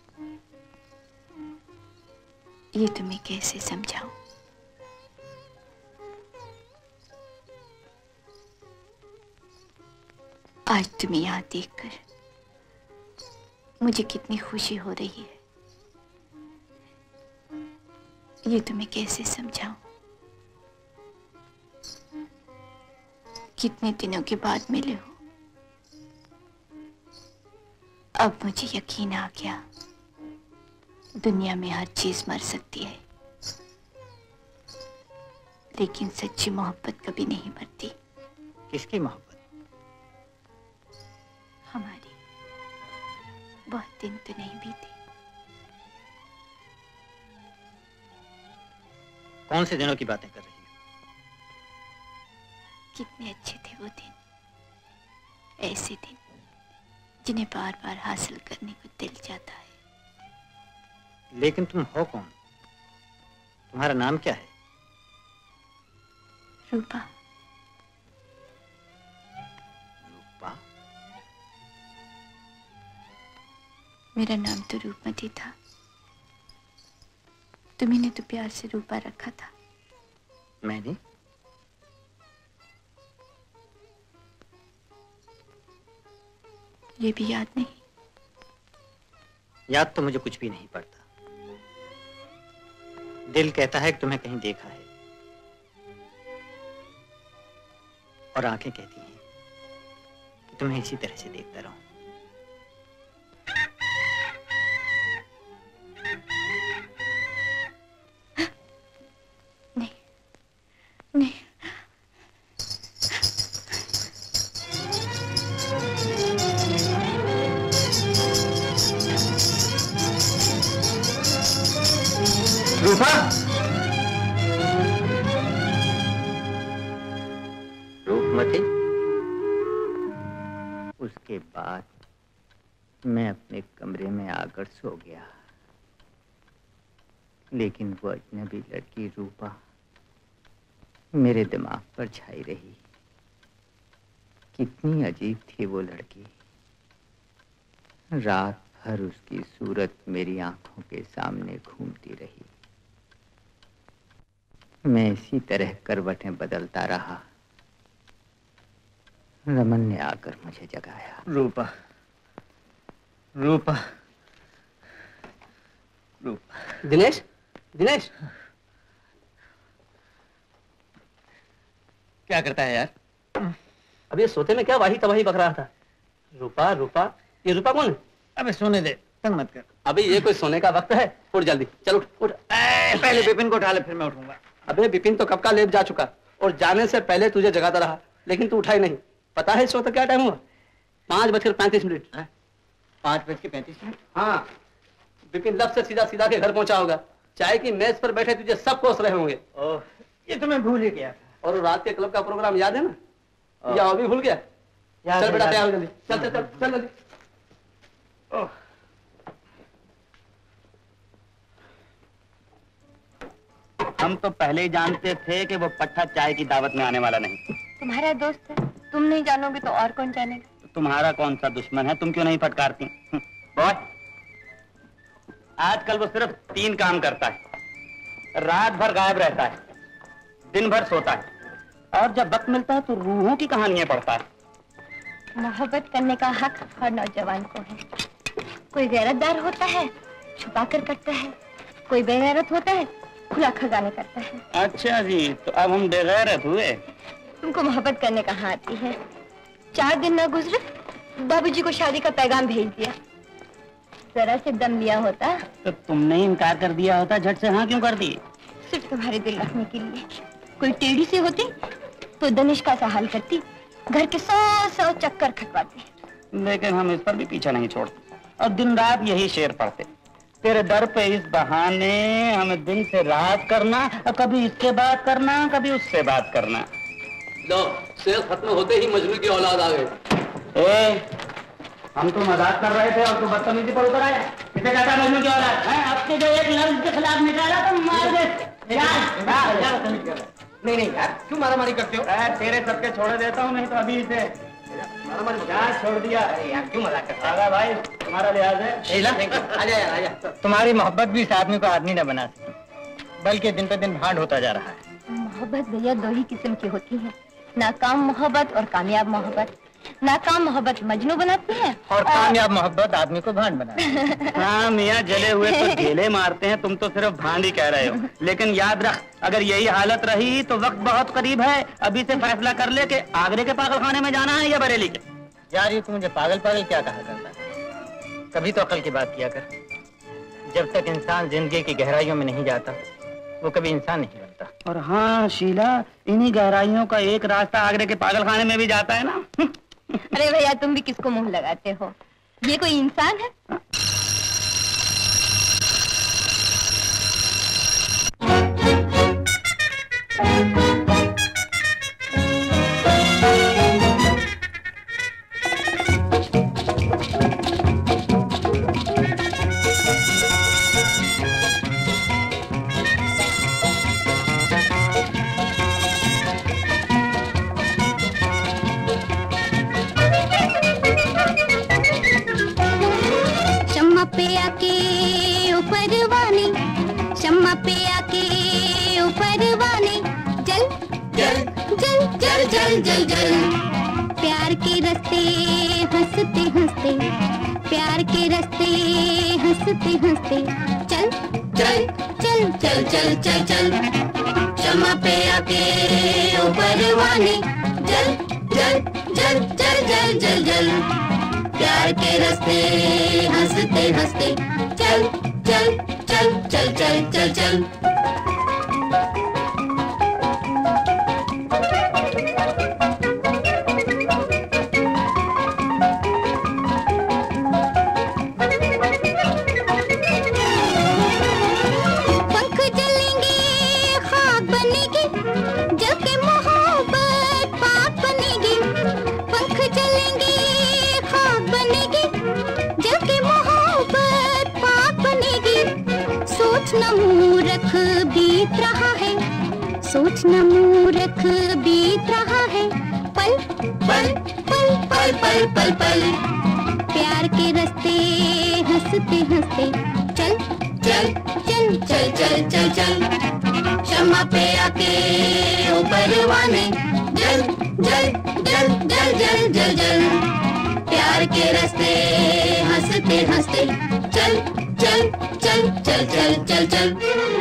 ये तुम्हें कैसे समझाऊं? आज तुम्हें यहाँ देखकर मुझे कितनी खुशी हो रही है, ये तुम्हें कैसे समझाऊं? कितने दिनों के बाद मिले हो, अब मुझे यकीन आ गया दुनिया में हर चीज मर सकती है, लेकिन सच्ची मोहब्बत कभी नहीं मरती। किसकी मोहब्बत? हमारी। बहुत दिन तो नहीं बीते। कौन से दिनों की बातें कर रही हो? कितने अच्छे थे वो दिन, ऐसे दिन जिन्हें बार बार हासिल करने को दिल चाहता है। लेकिन तुम हो कौन? तुम्हारा नाम क्या है? रूपा। रूपा? मेरा नाम तो रूपमती था, तुम्ही ने तो प्यार से रूपा रखा था। मैंने? ये भी याद नहीं? याद तो मुझे कुछ भी नहीं पड़ता। दिल कहता है कि तुम्हें कहीं देखा है, और आंखें कहती हैं कि तुम्हें इसी तरह से देखता रहूं। नहीं, नहीं। रूपा! रूपमती। उसके बाद मैं अपने कमरे में आकर सो गया, लेकिन वो अजनबी लड़की रूपा मेरे दिमाग पर छाई रही। कितनी अजीब थी वो लड़की। रात भर उसकी सूरत मेरी आंखों के सामने घूमती रही। मैं इसी तरह करवटें बदलता रहा। रमन ने आकर मुझे जगाया। रूपा, रूपा, रूपा। दिनेश, दिनेश, क्या करता है यार? अब ये सोते में क्या वाही तबाही बक रहा था? रूपा, रूपा, ये रूपा कौन है? अबे सोने दे, तंग मत कर। अबे ये कोई सोने का वक्त है? उठ जल्दी, चल उठ, उठ। पहले बिपिन को उठा ले, फिर मैं उठूंगा। अबे बिपिन तो कब का लेट जा चुका, और जाने से पहले तुझे जगाता रहा, लेकिन तू उठा ही नहीं। पता है इस वक्त क्या टाइम हुआ? 5:35। 5:35? हाँ, बिपिन लब से सीधा सीधा के घर पहुंचा होगा। चाय की मेज पर बैठे तुझे सब कोस रहे होंगे। ओह, ये तो मैं भूल ही गया था। और रात के क्लब का प्रोग्राम याद है ना? या अभी भूल गया? चल बेटा तैयार हो जल्दी, चल चल चल चल जल्दी। हम तो पहले ही जानते थे कि वो पट्टा चाय की दावत में आने वाला नहीं। तुम्हारा दोस्त है, तुम नहीं जानोगे तो और कौन जानेगा? तो तुम्हारा कौन सा दुश्मन है? तुम क्यों नहीं फटकारती? बॉय, आजकल वो सिर्फ 3 काम करता है। रात भर गायब रहता है, दिन भर सोता है, और जब वक्त मिलता है तो रूहों की कहानियां पढ़ता है। मोहब्बत करने का हक हर नौजवान को है। कोई गैरतदार होता है, छुपा कर करता है। कोई बेगैरत होता है, खुला खजाने करता है। अच्छा जी, तो अब हम बेगैरत हुए? तुमको मोहब्बत करने कहाँ आती है? 4 दिन न गुजरे बाबूजी को शादी का पैगाम भेज दिया। जरा से दम लिया होता तो तुमने ही इनकार कर दिया होता, झट से हाँ क्यों कर दी? सिर्फ तुम्हारे दिल रखने के लिए। कोई टेढ़ी से होती तो दनिश का सा हाल करती, घर के 100 चक्कर खटवाती। लेकिन हम इस पर भी पीछा नहीं छोड़ते, और दिन रात यही शेर पढ़ते। तेरे दर पे इस बहाने हमें दिन से रात करना, और कभी इससे बात करना, कभी उससे बात करना। लो, शेर खत्म होते ही मजनू की औलाद आ गई। हम तो मजाक कर रहे थे और तू बदतमीजी पर उतर आया। किसे कहता है मजनू की औलाद? अपने जो एक लफ्ज के खिलाफ निकाला तो मार दे। नहीं नहीं यार, क्यों मारामारी करते हो? तेरे सबके छोड़ देता हूँ, नहीं तो अभी इसे छोड़ दिया। अरे यार, क्यों मजाक करते? आगा भाई, तुम्हारा लिहाज है। आजा यार, आजा। तुम्हारी मोहब्बत भी इस आदमी को आदमी न बना सकी, बल्कि दिन पे दिन भांड होता जा रहा है। मोहब्बत भैया 2 ही किस्म की होती है, नाकाम मोहब्बत और कामयाब मोहब्बत। नाकाम मोहब्बत मजनू बनाती है, और कामयाब मोहब्बत आदमी को भांड बनाती है। हाँ मियाँ, जले हुए तो ढेले मारते हैं, तुम तो सिर्फ भांड ही कह रहे हो। लेकिन याद रख, अगर यही हालत रही तो वक्त बहुत करीब है। अभी से फैसला कर ले कि आगरे के पागलखाने में जाना है या बरेली के। यार ये तू मुझे पागल पागल क्या कहा करता है? कभी तो अकल की बात किया कर। जब तक इंसान जिंदगी की गहराइयों में नहीं जाता, वो कभी इंसान नहीं बनता। और हाँ शीला, इन्हीं गहराइयों का एक रास्ता आगरे के पागलखाने में भी जाता है ना। अरे भैया, तुम भी किसको मुंह लगाते हो? ये कोई इंसान है? जल जल जल जल। प्यार के रास्ते हंसते हंसते, प्यार के रास्ते हंसते हंसते चल चल चल चल चल चल चल। शम्मा पे आके ऊपर वाले जल जल जल जल जल जल जल। प्यार के रास्ते हंसते हंसते चल चल चल चल चल चल चल। पंख जलेंगे खाक बनेगी, जल के मोहब्बत पाक बनेगी। पंख जलेंगे खाक बनेगी, जल के मोहब्बत पाक बनेगी। सोचना मूर्ख बीत रहा है, सोचना मूर्ख बीत रहा है। पल पल पल पल पल पल पल। प्यार के रास्ते हंसते हंसते चल चल चल चल चल चल चल। शम्मा पे आके ऊपर वाले जल जल जल जल जल जल जल। प्यार के रास्ते हंसते हंसते चल चल चल चल चल चल चल।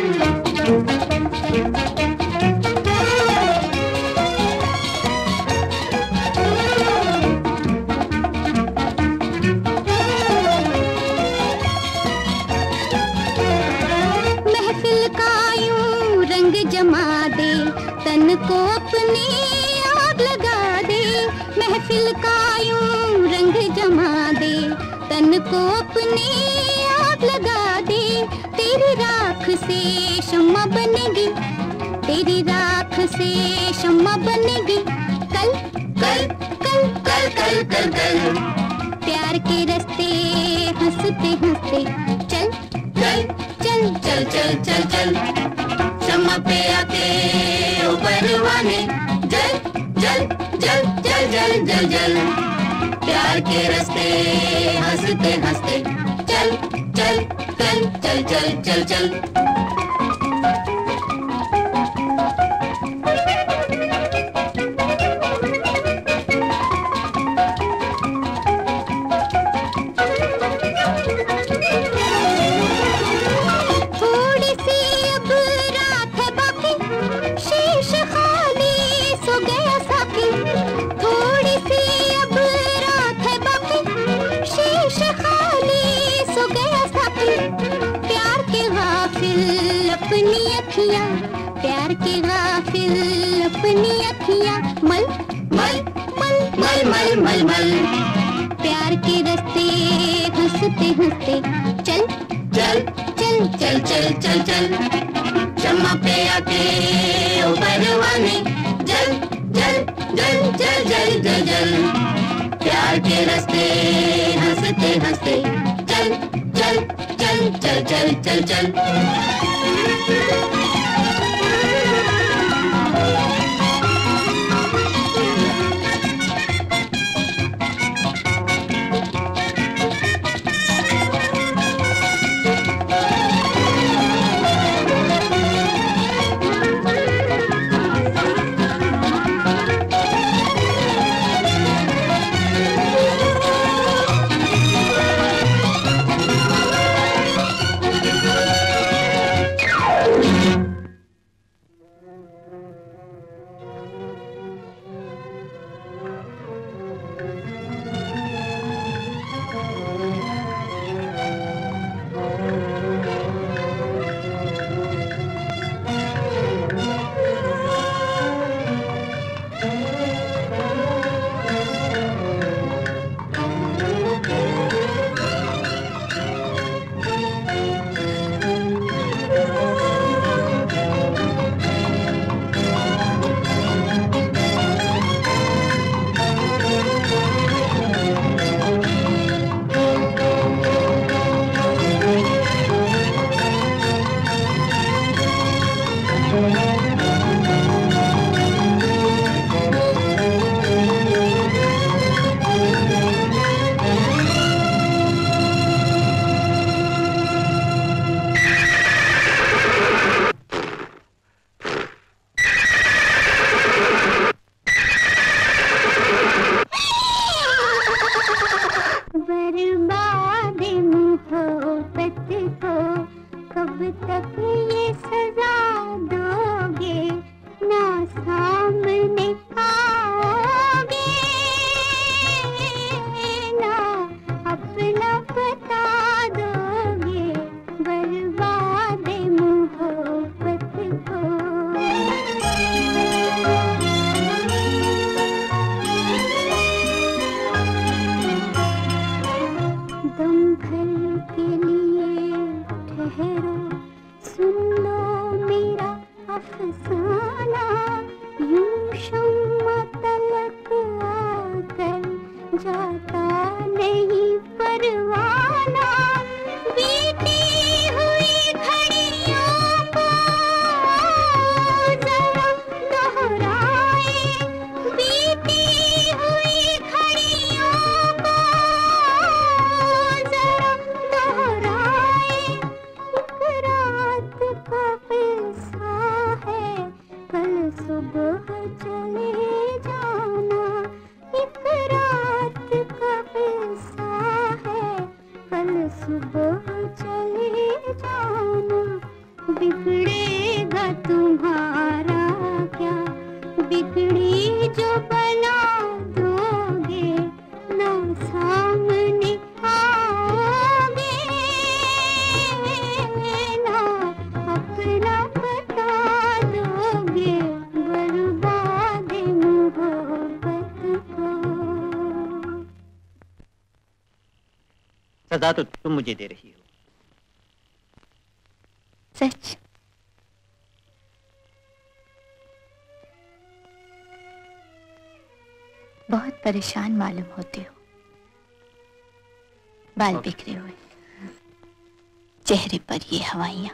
महफिल का यूं रंग जमा दे, तन को अपने आग लगा दे। महफिल का यूं रंग जमा दे, तन को अपने आग लगा दे। तेरी राख से शम्मा बनेगी, तेरी राख से शम्मा बनेगी। कल कल कल कल कल कल कल। प्यार के रास्ते हंसते हंसते चल चल चल चल चल चल चल। शम्मा पे आके ऊपर वाले जल जल जल जल जल जल जल। प्यार के रास्ते हंसते हंसते चल चल चल चल चल चल चल। थोड़ी सी अब रात है बाकी, शीश खाली सो गया साकी। थोड़ी सी अब रात है बाकी, शीश खाली सो गया साकी। प्यार के गाफिल अपनी अखियां, प्यार के गाफिल अपनी अखियां मल मल मल मल मल मल मल। प्यार के रास्ते हंसते हंसते चल चल चल चल चल चल चल। शम्मा पे आके ऊपर वाले जल जल जल जल जल जल जल। प्यार के रास्ते हंसते हंसते चल चल चल चल चल चल चल। सजा तो तुम मुझे दे रही हो। सच? बहुत परेशान मालूम होते हो, बाल बिखरे हुए, चेहरे पर ये हवाइयां।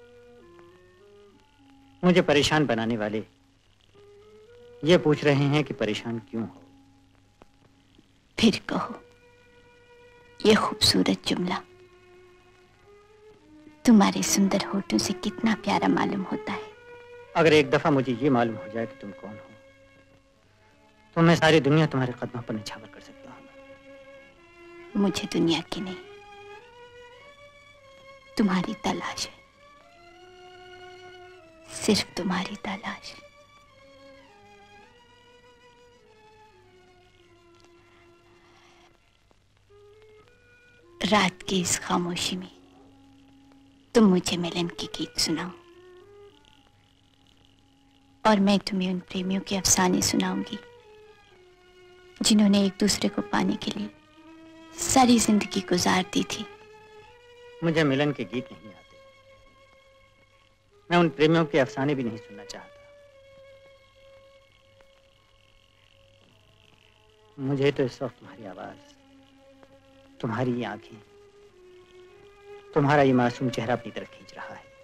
मुझे परेशान बनाने वाले ये पूछ रहे हैं कि परेशान क्यों हो। फिर कहो ये खूबसूरत जुमला तुम्हारे सुंदर होठों से कितना प्यारा मालूम होता है। अगर एक दफा मुझे ये मालूम हो जाए कि तुम कौन हो, तो मैं सारी दुनिया तुम्हारे कदमों पर निछावर कर सकता हूँ। मुझे दुनिया की नहीं, तुम्हारी तलाश है, सिर्फ तुम्हारी तलाश। रात की इस खामोशी में तुम मुझे मिलन के गीत सुनाओ और मैं तुम्हें उन प्रेमियों के अफसाने सुनाऊंगी जिन्होंने एक दूसरे को पाने के लिए सारी जिंदगी गुजार दी थी। मुझे मिलन के गीत नहीं आते, मैं उन प्रेमियों के अफसाने भी नहीं सुनना चाहता। मुझे तो इस वक्त तुम्हारी आवाज, तुम्हारी ये आंखें, तुम्हारा ये मासूम चेहरा अपनी तरफ खींच रहा है।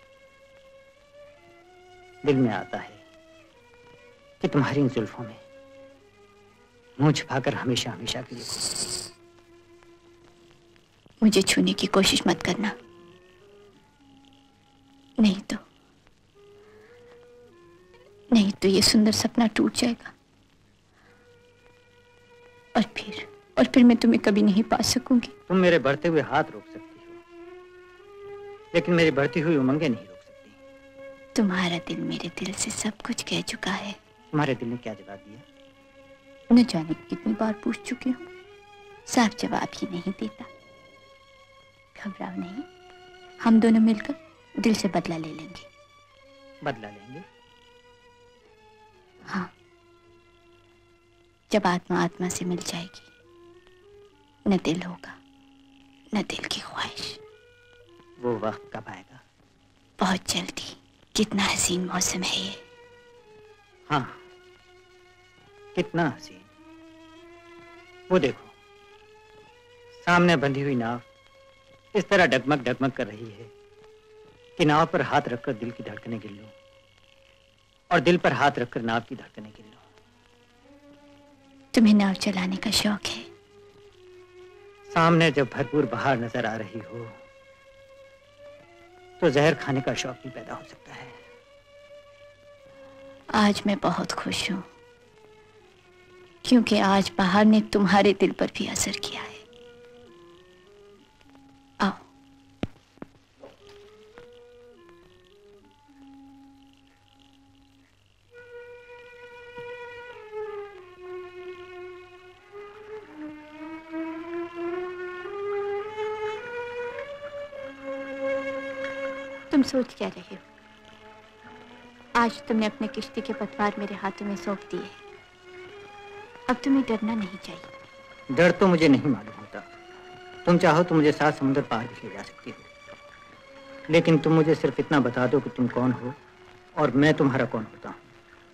दिल में आता है कि तुम्हारी इन जुल्फों में मुंह छुपाकर हमेशा हमेशा के लिए मुझे छूने की कोशिश मत करना, नहीं तो ये सुंदर सपना टूट जाएगा और फिर मैं तुम्हें कभी नहीं पा सकूंगी। तुम मेरे बढ़ते हुए हाथ रोक सकती हो, लेकिन मेरी बढ़ती हुई उमंगें नहीं रोक सकती। तुम्हारा दिल मेरे दिल से सब कुछ कह चुका है। तुम्हारे दिल ने क्या जवाब दिया? न जाने कितनी बार पूछ चुकी हूँ, साफ जवाब ही नहीं देता। घबराओ नहीं, हम दोनों मिलकर दिल से बदला ले लेंगे। बदला लेंगे? हाँ, जब आत्मा आत्मा से मिल जाएगी, न दिल होगा न दिल की ख्वाहिश। वो वक्त कब आएगा? बहुत जल्दी। कितना हसीन मौसम है ये। हाँ, कितना हसीन। वो देखो, सामने बंधी हुई नाव इस तरह डगमग डगमग कर रही है कि नाव पर हाथ रखकर दिल की धड़कनें गिन लो और दिल पर हाथ रखकर नाव की धड़कनें गिन लो। तुम्हें नाव चलाने का शौक है? सामने जब भरपूर बहार नजर आ रही हो तो जहर खाने का शौक भी पैदा हो सकता है। आज मैं बहुत खुश हूं क्योंकि आज बहार ने तुम्हारे दिल पर भी असर किया है। आओ। तुम सोच क्या रहे हो? आज तुमने अपने किश्ती के पतवार मेरे हाथों में सौंप दिए। अब तुम्हें डरना नहीं चाहिए। डर तो मुझे नहीं मालूम होता। तुम चाहो तो मुझे 7 समुद्र पार भी ले जा सकती हो, लेकिन तुम मुझे सिर्फ इतना बता दो कि तुम कौन हो और मैं तुम्हारा कौन होता हूँ।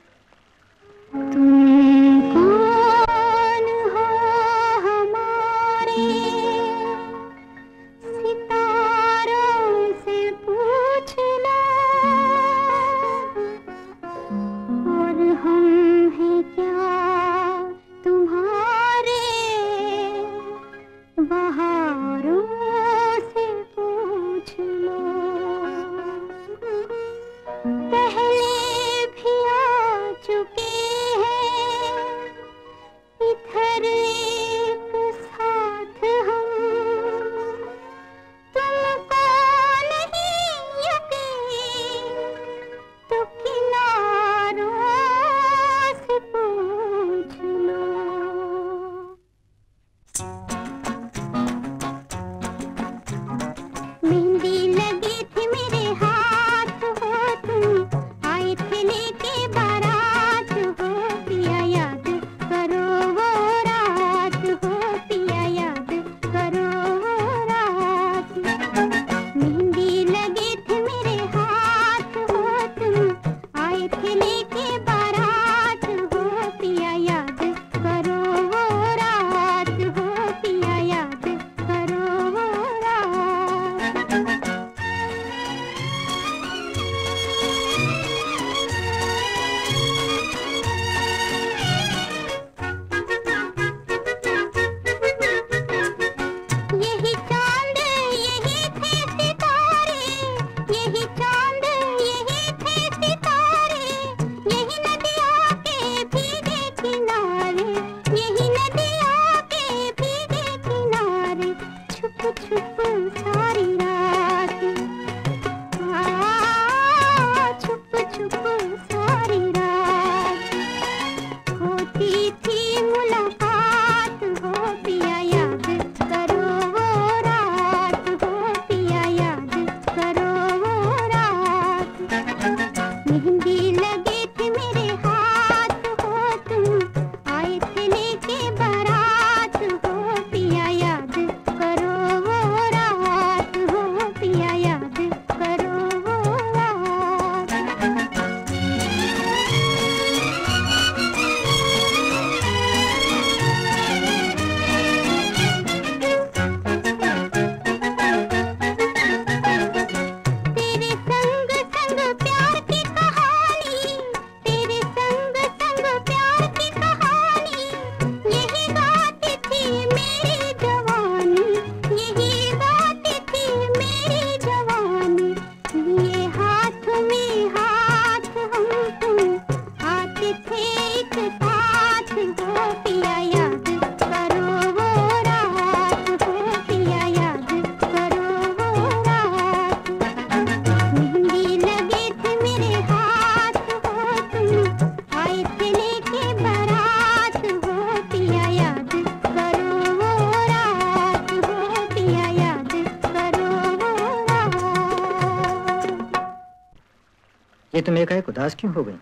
ये तुम एकाएक उदास क्यों हो गई?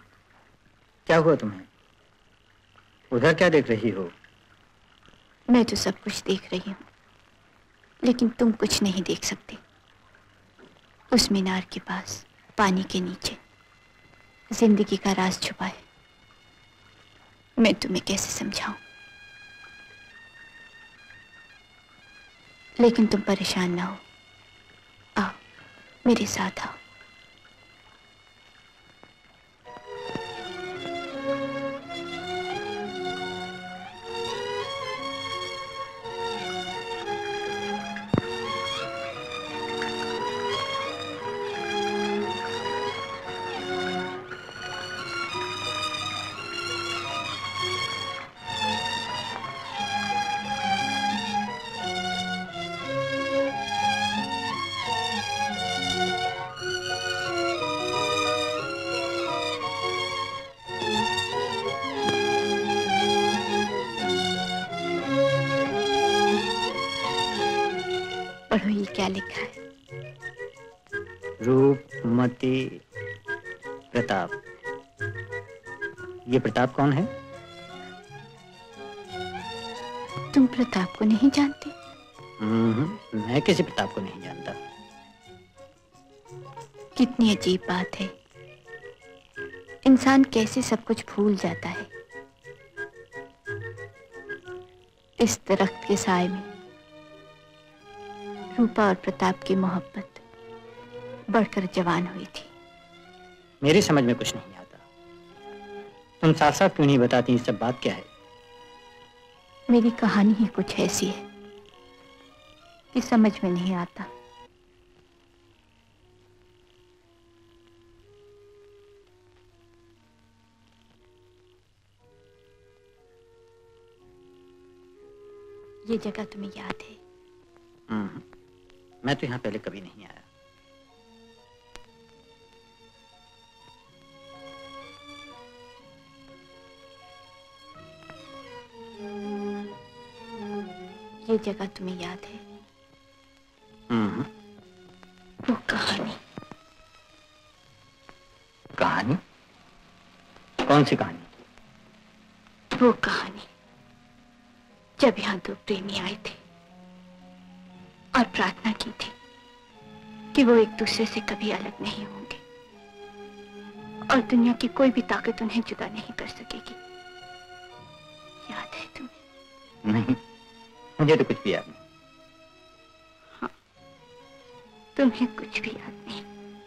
क्या हुआ तुम्हें? उधर क्या देख रही हो? मैं तो सब कुछ देख रही हूँ, लेकिन तुम कुछ नहीं देख सकते। उस मीनार के पास पानी के नीचे जिंदगी का राज छुपा है। मैं तुम्हें कैसे समझाऊं? लेकिन तुम परेशान ना हो, आओ मेरे साथ आओ। पढ़ो ये क्या लिखा है। रूपमती प्रताप। ये प्रताप कौन है? तुम प्रताप को नहीं जानते? मैं किसी प्रताप को नहीं जानता। कितनी अजीब बात है, इंसान कैसे सब कुछ भूल जाता है। इस दरख्त के साए में रूपा और प्रताप की मोहब्बत बढ़कर जवान हुई थी। मेरी समझ में कुछ नहीं आता। तुम साफ साफ क्यों नहीं बताती सब बात क्या है? मेरी कहानी ही कुछ ऐसी है कि समझ में नहीं आता। ये जगह तुम्हें याद है? मैं तो यहाँ पहले कभी नहीं आया। ये जगह तुम्हें याद है? वो कहानी। कहानी? कौन सी कहानी? वो कहानी जब यहाँ दो प्रेमी आए थे और प्रार्थना की थी कि वो एक दूसरे से कभी अलग नहीं होंगे और दुनिया की कोई भी ताकत उन्हें जुदा नहीं कर सकेगी। याद है तुम्हें? नहीं, मुझे तो कुछ भी याद नहीं। हाँ, तुम्हें कुछ भी याद नहीं,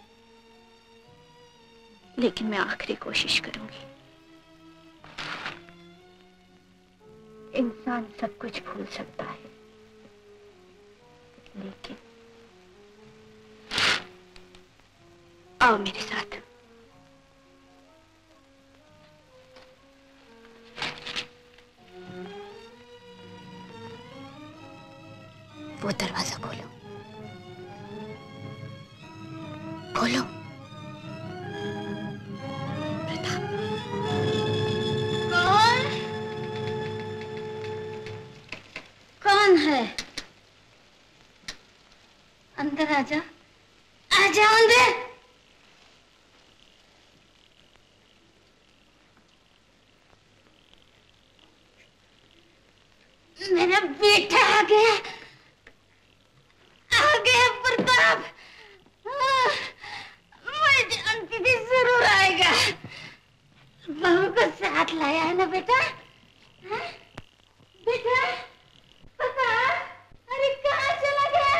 लेकिन मैं आखिरी कोशिश करूंगी। इंसान सब कुछ भूल सकता है, लेकिन आओ मेरे साथ। वो दरवाजा खोलो, खोलो। प्रताप। कौन है? अंदर आजा, आजा अंदर। मेरा बेटा आ गया, आ गया प्रताप। मैं जानती थी जरूर आएगा। बहू को साथ लाया है ना बेटा? हाँ? बेटा प्रताप, अरे कहाँ चला गया?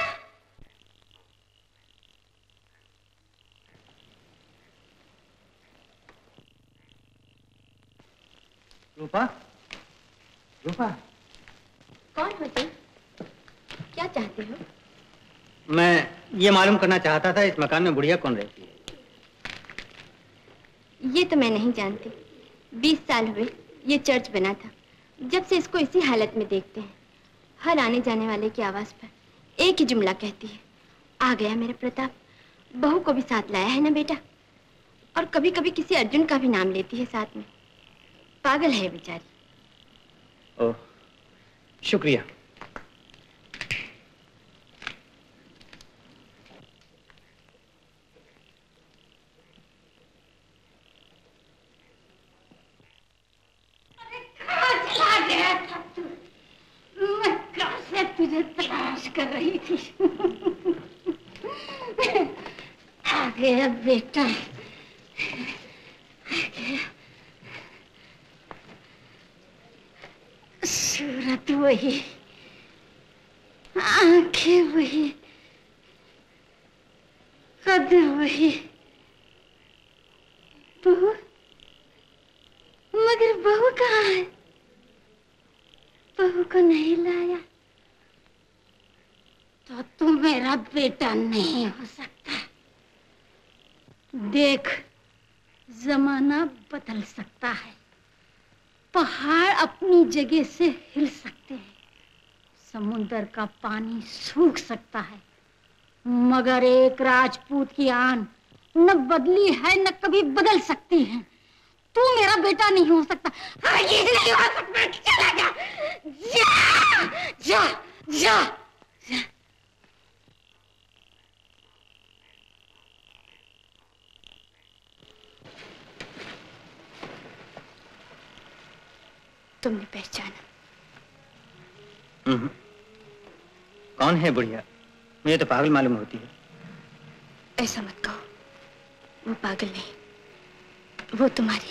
रूपा, रूपा। कौन हो तुम? क्या चाहते हो? मैं ये मालूम करना चाहता था इस मकान में बुढ़िया कौन रहती है? ये तो मैं नहीं जानती। 20 साल हुए ये चर्च बना था। जब से इसको इसी हालत में देखते हैं, हर आने जाने वाले की आवाज पर एक ही जुमला कहती है, आ गया मेरा प्रताप। बहू को भी साथ लाया है ना बेटा? और कभी कभी किसी अर्जुन का भी नाम लेती है साथ में। पागल है बेचारी। ओह, शुक्रिया। चला गया था तू? मैं कहाँ से तुझे तलाश कर रही थी। आ गया बेटा, आ गया। सूरत वही, आंखें वही, कद वही। बहू, मगर बहू कहाँ है? बहू को नहीं लाया तो तू मेरा बेटा नहीं हो सकता। देख, जमाना बदल सकता है, पहाड़ अपनी जगह से हिल सकते हैं, समुंदर का पानी सूख सकता है, मगर एक राजपूत की आन न बदली है न कभी बदल सकती है। तू मेरा बेटा नहीं हो सकता। ये नहीं हो सकता। चला जा, जा, जा, जा, जा। तुमने पहचाना। कौन है बुढ़िया? मुझे तो पागल मालूम होती है। ऐसा मत कहो, वो पागल नहीं, वो तुम्हारी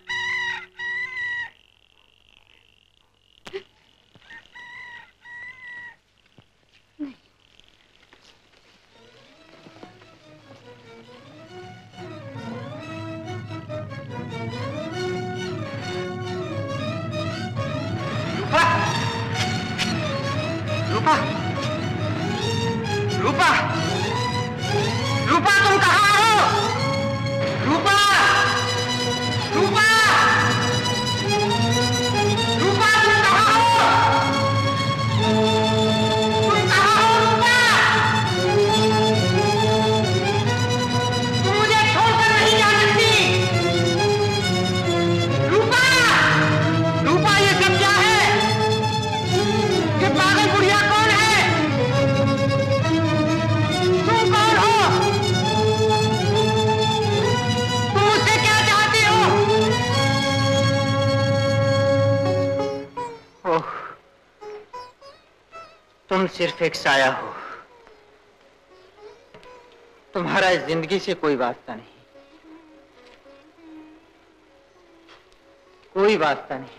रूपा, रूपा, रूपा तुम कहाँ हो? रूपा, रूपा, रूपा तुम कहाँ हो? तुम कहाँ हो रूपा? तुम मुझे छोड़कर नहीं जा सकती। रूपा, रूपा ये सब क्या है? ये पागल बुढ़िया कौन है? तुम कौन हो? तुम मुझसे क्या चाहती हो? ओह, तुम सिर्फ एक साया हो। तुम्हारा इस जिंदगी से कोई वास्ता नहीं, कोई वास्ता नहीं।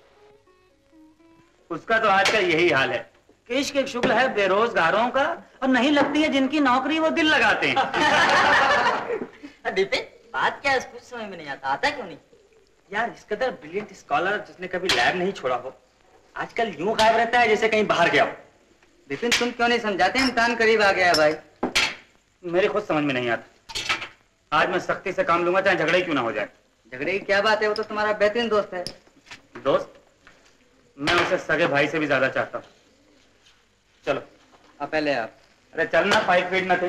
उसका तो आजकल यही हाल है। केश के शुक्ल है बेरोजगारों का, और नहीं लगती है जिनकी नौकरी वो दिल लगाते हैं। विपिन, बात क्या है कुछ समझ में नहीं आता क्यों नहीं? यार इस कदर ब्रिलियंट स्कॉलर जिसने कभी लैब नहीं छोड़ा हो, आजकल यूं गायब रहता है जैसे कहीं बाहर गया हो। विपिन तुम क्यों नहीं समझाते? इम्तिहान करीब आ गया है भाई। मेरे खुद समझ में नहीं आता। आज मैं सख्ती से काम लूंगा चाहे झगड़े क्यों ना हो जाए। झगड़े की क्या बात है, वो तो तुम्हारा बेहतरीन दोस्त है। दोस्त? मैं उसे सगे भाई से भी ज्यादा चाहता हूँ। चलो अब पहले आप। अरे चलना, 5 फीट नथिंग।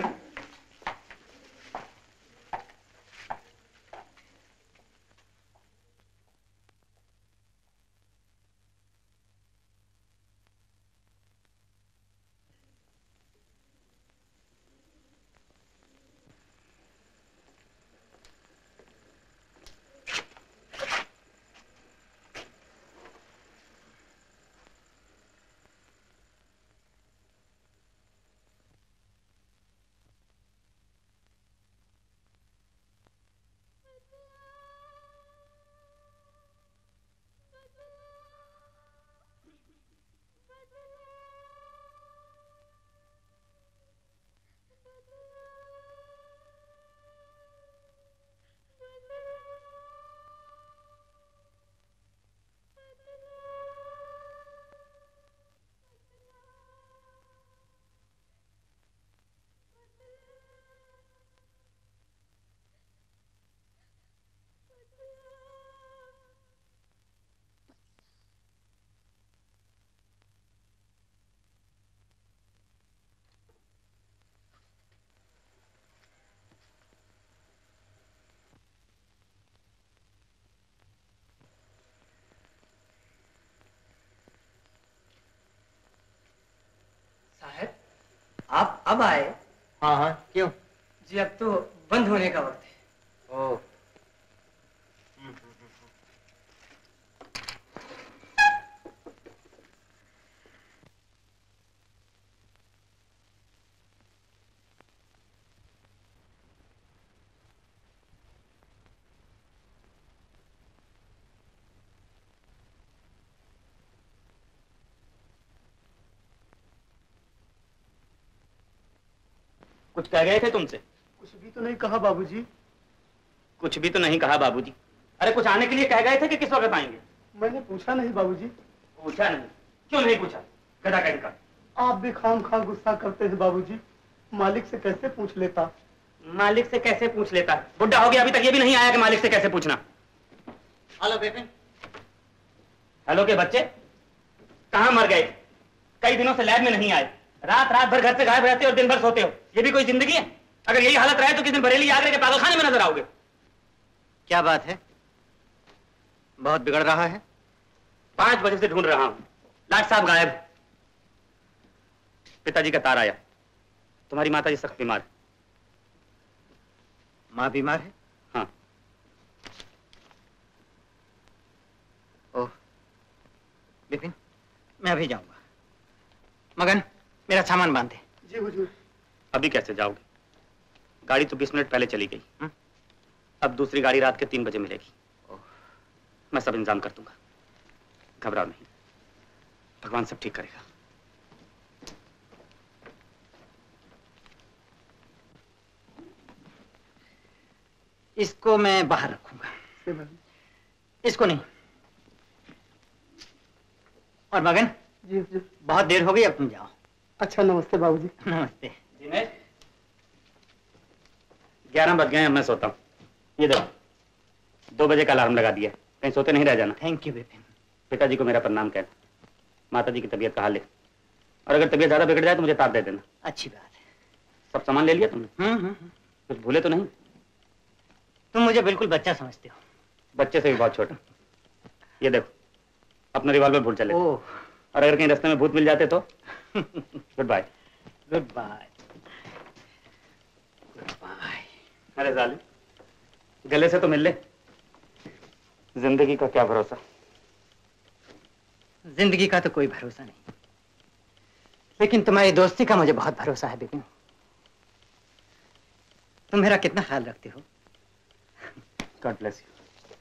आप अब आए? हाँ हाँ, क्यों? जी अब तो बंद होने का वक्त है। ओह, कुछ कह गए थे तुमसे? कुछ भी तो नहीं कहा बाबूजी। कुछ भी तो नहीं कहा बाबूजी। अरे कुछ आने के लिए कह गए थे कि किस वक्त आएंगे? मैंने पूछा नहीं बाबूजी। पूछा नहीं? क्यों नहीं पूछा? गधा कहीं का। आप भी खाम गुस्सा करते हैं बाबूजी। मालिक से कैसे पूछ लेता? मालिक से कैसे पूछ लेता? बुढ़ा हो गया अभी तक ये भी नहीं आया कि मालिक से कैसे पूछना। हेलो विपिन। हेलो के बच्चे कहाँ मर गए? कई दिनों से लैब में नहीं आए, रात भर घर से गायब रहते हो और दिन भर सोते हो। ये भी कोई जिंदगी है? अगर यही हालत रहे तो किस दिन बरेली आगरे के पागलखाने में नजर आओगे। क्या बात है? बहुत बिगड़ रहा है। 5 बजे से ढूंढ रहा हूं। लाट साहब गायब। पिताजी का तार आया। तुम्हारी माता जी सख्त बीमार है। माँ बीमार है? हाँ। ओह, विपिन, मैं अभी जाऊंगा। मगन, मेरा सामान बांध दे। जी हुजूर। अभी कैसे जाओगे? गाड़ी तो 20 मिनट पहले चली गई। अब दूसरी गाड़ी रात के 3 बजे मिलेगी। मैं सब इंतजाम कर दूंगा, घबराओ नहीं, भगवान सब ठीक करेगा। इसको मैं बाहर रखूंगा, इसको नहीं। और मगन जी बहुत देर हो गई, अब तुम जाओ। अच्छा, नमस्ते बाबूजी। नमस्ते। दिनेश, 11 बज गए हैं, मैं सोता हूँ। ये देखो 2 बजे का अलार्म लगा दिया, कहीं सोते नहीं रह जाना। Thank you Vipin. पिताजी को मेरा प्रणाम कहना, माता जी की तबीयत का हाल है, और अगर तबीयत ज्यादा बिगड़ जाए तो मुझे तार दे देना। अच्छी बात है। सब सामान ले लिया तुमने? कुछ भूले तो नहीं? तुम मुझे बिल्कुल बच्चा समझते हो। बच्चे से भी बहुत छोटा। ये देखो अपना रिवॉल्वर भूल चले, और अगर कहीं रास्ते में भूत मिल जाते तो goodbye. Goodbye. Goodbye. अरे जालिम, गले से तो मिल ले। जिंदगी का क्या भरोसा? जिंदगी का तो कोई भरोसा नहीं, लेकिन तुम्हारी दोस्ती का मुझे बहुत भरोसा है विपिन। तुम मेरा कितना ख्याल रखते हो। God bless you.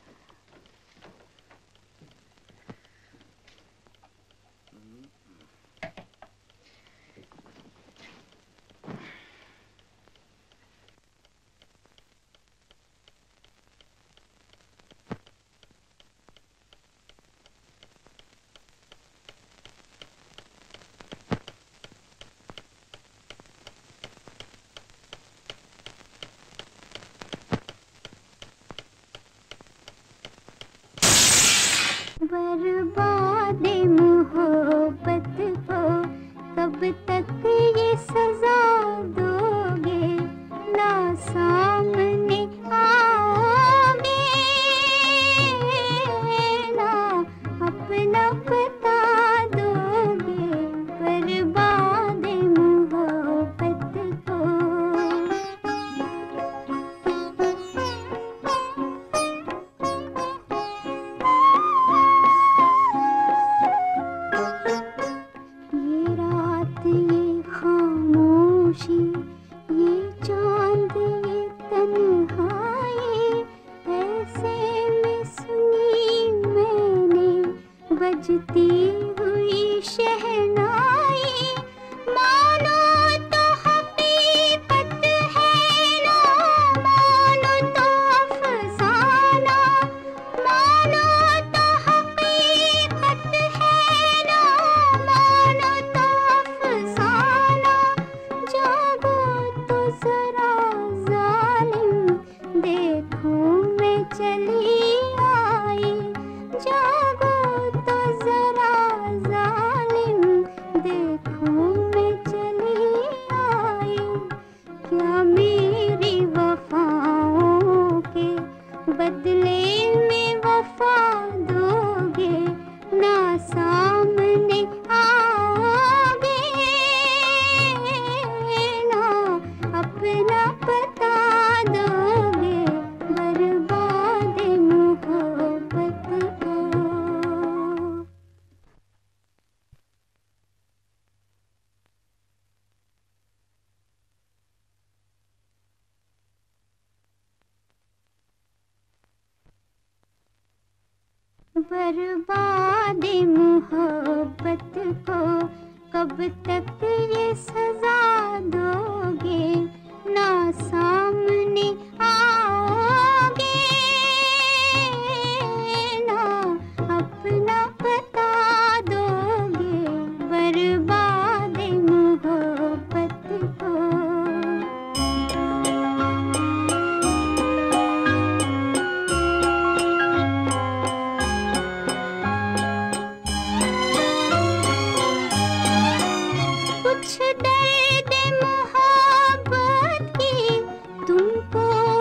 बर्बाद मोहब्बत को कब तक ये सजा दोगे, ना सामने आओगे, ना अपना पता दोगे, बर्बाद मोहब्बत को। बजती हुई शहनाई, मानो तो हकीकत है ना, मानो तो अफसाना, मानो तो हकीकत है ना, मानो तो अफसाना। जागो तो जरा जालिम, देखो मैं चली आई। जागो तो जरा जालिम, देखो मैं चली आई। क्या मेरी वफाओं के बदले में वफा दोगे, ना सामने आओगे, ना अपना पता दोगे, बर्बाद मोहब्बत को। बर्बाद मोहब्बत को कब तक ये सजा दोगे, ना सामने आओगे, ना अपना पता दोगे, बर्बाद मोहब्बत को। कुछ दर्द मोहब्बत की तुमको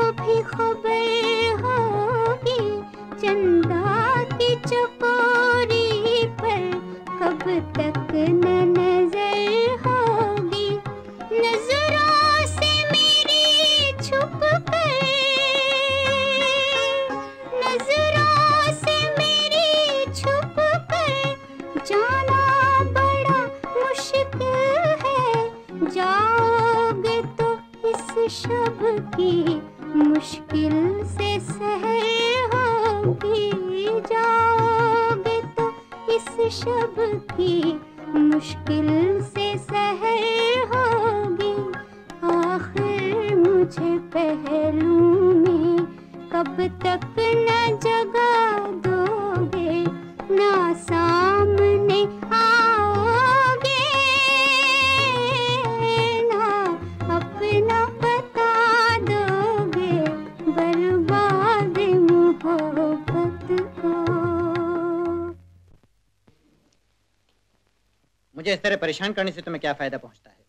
शब की मुश्किल से सहर होगी। आखिर मुझे पहलू में कब तक न जगा दोगे, ना सामने आओगे, ना अपना बता दोगे, बर्बाद मोहब्बत को। मुझे इस तरह परेशान करने से तुम्हें क्या फायदा पहुंचता है?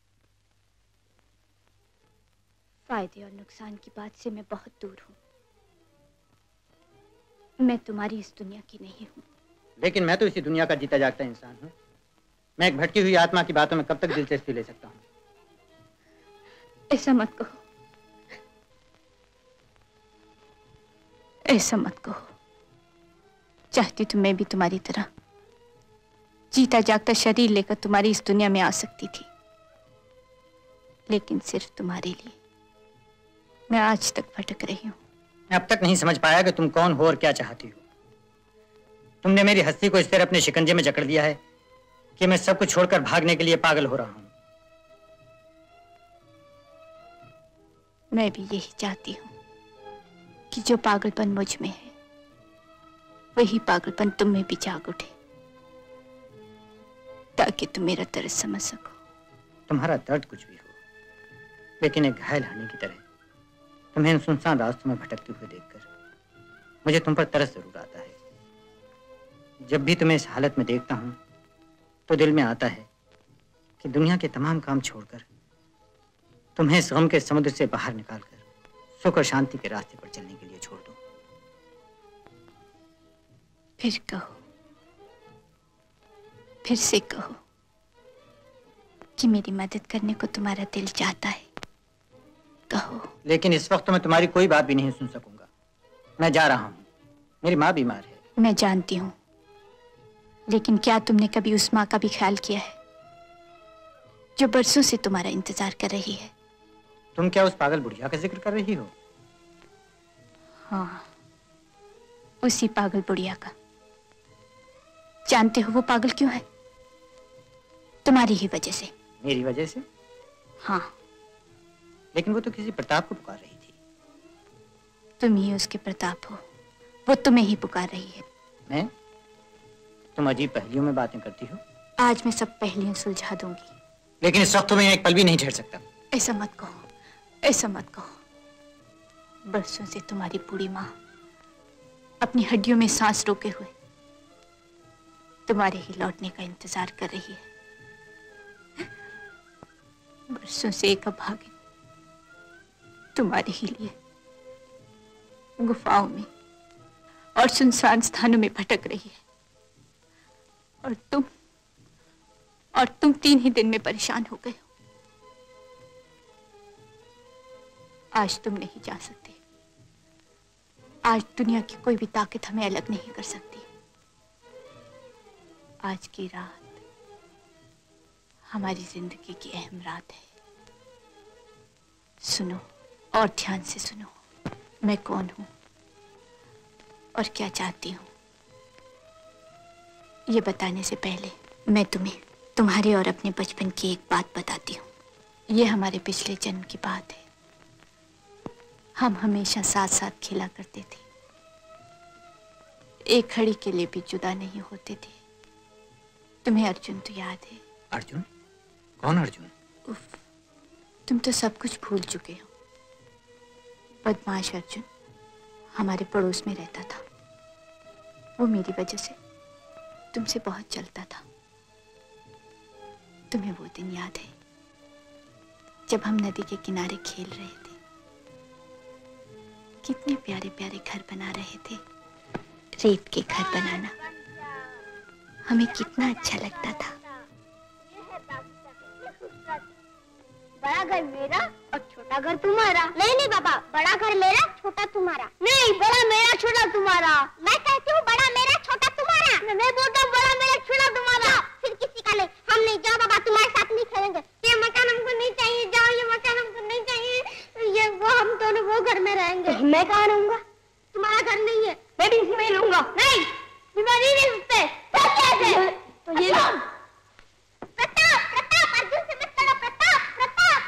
फायदे और नुकसान की बात से मैं बहुत दूर हूँ। मैं तुम्हारी इस दुनिया की नहीं हूँ। लेकिन मैं तो इसी दुनिया का जीता जागता इंसान हूँ। मैं एक भटकी हुई आत्मा की बातों में कब तक दिलचस्पी ले सकता हूँ? ऐसा मत कहो, ऐसा मत कहो। चाहती तो मैं भी तुम्हारी तरह जीता जागता शरीर लेकर तुम्हारी इस दुनिया में आ सकती थी, लेकिन सिर्फ तुम्हारे लिए मैं आज तक भटक रही हूँ। मैं अब तक नहीं समझ पाया कि तुम कौन हो और क्या चाहती हो। तुमने मेरी हस्ती को इस तरह अपने शिकंजे में जकड़ लिया है कि मैं सब कुछ छोड़कर भागने के लिए पागल हो रहा हूँ। मैं भी यही चाहती हूँ कि जो पागलपन मुझ में है वही पागलपन तुम में भी जाग उठे, ताकि तुम मेरा दर्द समझ सको। तुम्हारा दर्द कुछ भी हो, लेकिन एक घायल हानि की तरह तुम्हें इन सुनसान रास्तों में भटकते हुए देखकर मुझे तुम पर तरस जरूर आता है। जब भी तुम्हें इस हालत में देखता हूं तो दिल में आता है कि दुनिया के तमाम काम छोड़कर तुम्हें इस गम के समुद्र से बाहर निकालकर सुख और शांति के रास्ते पर चलने के लिए छोड़ दूं। फिर कहो, फिर से कहो कि मेरी मदद करने को तुम्हारा दिल चाहता है। कहो। लेकिन इस वक्त मैं तुम्हारी कोई बात भी नहीं सुन सकूंगा। मैं जा रहा हूँ, मेरी माँ बीमार है। मैं जानती हूँ, लेकिन क्या तुमने कभी उस माँ का भी ख्याल किया है जो बरसों से तुम्हारा इंतजार कर रही है? तुम क्या उस पागल बुढ़िया का जिक्र कर रही हो? हाँ, उसी पागल बुढ़िया का। जानते हो वो पागल क्यों है? तुम्हारी ही वजह से। मेरी वजह से? हाँ। लेकिन वो तो किसी प्रताप को पुकार रही थी। तुम ही उसके प्रताप हो, वो तुम्हें ही पुकार रही है। मैं? तुम अजीब पहेलियों में बातें करती हो। आज मैं सब पहेलियां सुलझा दूंगी। लेकिन इस वक्त तो मैं एक पल भी नहीं ठहर सकता। ऐसा मत कहो, ऐसा मत कहो। बरसों से तुम्हारी बूढ़ी माँ अपनी हड्डियों में सांस रोके हुए तुम्हारे ही लौटने का इंतजार कर रही है। बरसों से एक अभागिन तुम्हारे ही लिए गुफाओं में और सुनसान स्थानों में भटक रही है, और तुम 3 ही दिन में परेशान हो गए हो। आज तुम नहीं जा सकते। आज दुनिया की कोई भी ताकत हमें अलग नहीं कर सकती। आज की रात हमारी जिंदगी की अहम रात है। सुनो और ध्यान से सुनो, मैं कौन हूं और क्या चाहती हूं। ये बताने से पहले मैं तुम्हें तुम्हारे और अपने बचपन की एक बात बताती हूँ। ये हमारे पिछले जन्म की बात है। हम हमेशा साथ साथ खेला करते थे, एक घड़ी के लिए भी जुदा नहीं होते थे। तुम्हें अर्जुन तो याद है? अर्जुन? कौन अर्जुन? उफ, तुम तो सब कुछ भूल चुके हो। बदमाश अर्जुन हमारे पड़ोस में रहता था। वो मेरी वजह से तुमसे बहुत चलता था। तुम्हें वो दिन याद है जब हम नदी के किनारे खेल रहे थे? कितने प्यारे प्यारे घर बना रहे थे। रेत के घर बनाना हमें कितना अच्छा लगता था। बड़ा घर मेरा और छोटा घर तुम्हारा। नहीं नहीं पापा, बड़ा घर मेरा, छोटा तुम्हारा। नहीं, बड़ा मेरा, छोटा तुम्हारा। मैं कहती हूँ बड़ा मेरा, छोटा तुम्हारा। मैं बोलता हूँ बड़ा मेरा, छोटा तुम्हारा। फिर किसी का ले, हम नहीं। जाओ बाबा, तुम्हारे साथ नहीं खेलेंगे। ये मकान हमको नहीं चाहिए। जाओ, ये मकान हमको नहीं चाहिए। ये वो, हम दोनों वो घर में रहेंगे। मैं कहाँ रहूंगा? तुम्हारा घर नहीं है, मैं भी इसी में ही रहूंगा। नहीं, मैं नहीं रह सकते। कैसे? तो ये प्रताप, प्रताप, अर्जुन से मत लड़ो, प्रताप, प्रताप।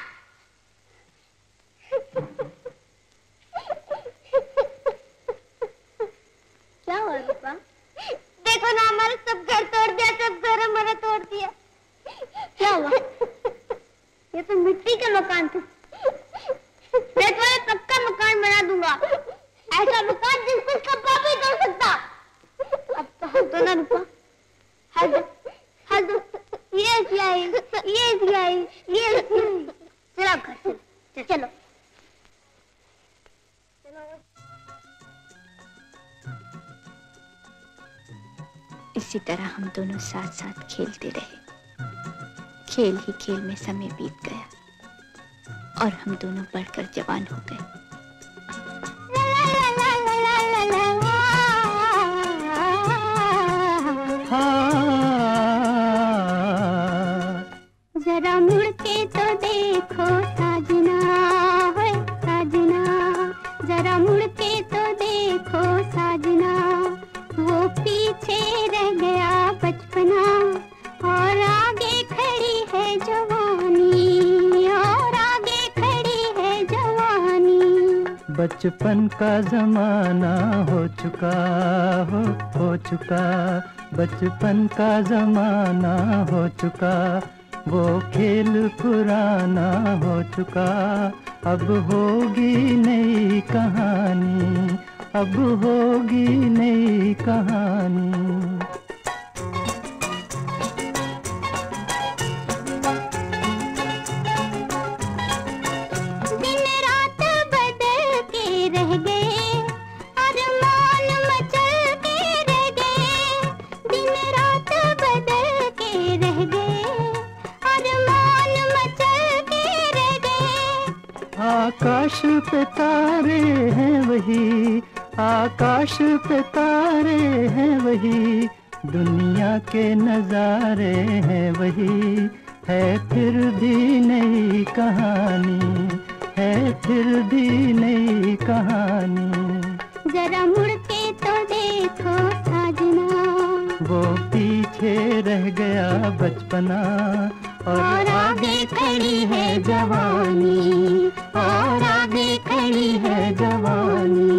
क्या हुआ रूपा? देखो ना, हमारा सब घर तोड़ दिया, सब घर हमारा तोड़ दिया। क्या हुआ? ये तो मिट्टी का मकान था। मैं तुम्हें पक्का मकान बना दूंगा, ऐसा मकान जिसको इसका बाप ही तोड़ सकता। अब तो हंस दो ना रूपा, हंस दो, हंस दो। ये सियाई, ये सियाई, ये सियाई। चलो घर चलो, चलो। इसी तरह हम दोनों साथ साथ खेलते रहे। खेल ही खेल में समय बीत गया और हम दोनों बढ़कर जवान हो गए। जरा मुड़ के तो देखो साजना, होए साजना, जरा मुड़ के तो देखो साजना, वो पीछे रह गया बचपना और आगे खड़ी है जवानी, और आगे खड़ी है जवानी। बचपन का जमाना हो चुका, हो चुका, बचपन का जमाना हो चुका, वो खेल पुराना हो चुका। अब होगी नई कहानी, अब होगी नई कहानी। दिन रात बदल के रह गए, अरमान मचल के रह गए, दिन रात बदल के रह गए, अरमान मचल के रह गए। आकाश पे तारे हैं वही, आकाश पे तारे हैं वही, दुनिया के नजारे हैं वही, है फिर भी नई कहानी, है फिर भी नई कहानी। जरा मुड़ के तो देखो साजना, वो पीछे रह गया बचपना और आगे खड़ी है जवानी, और आगे खड़ी है जवानी।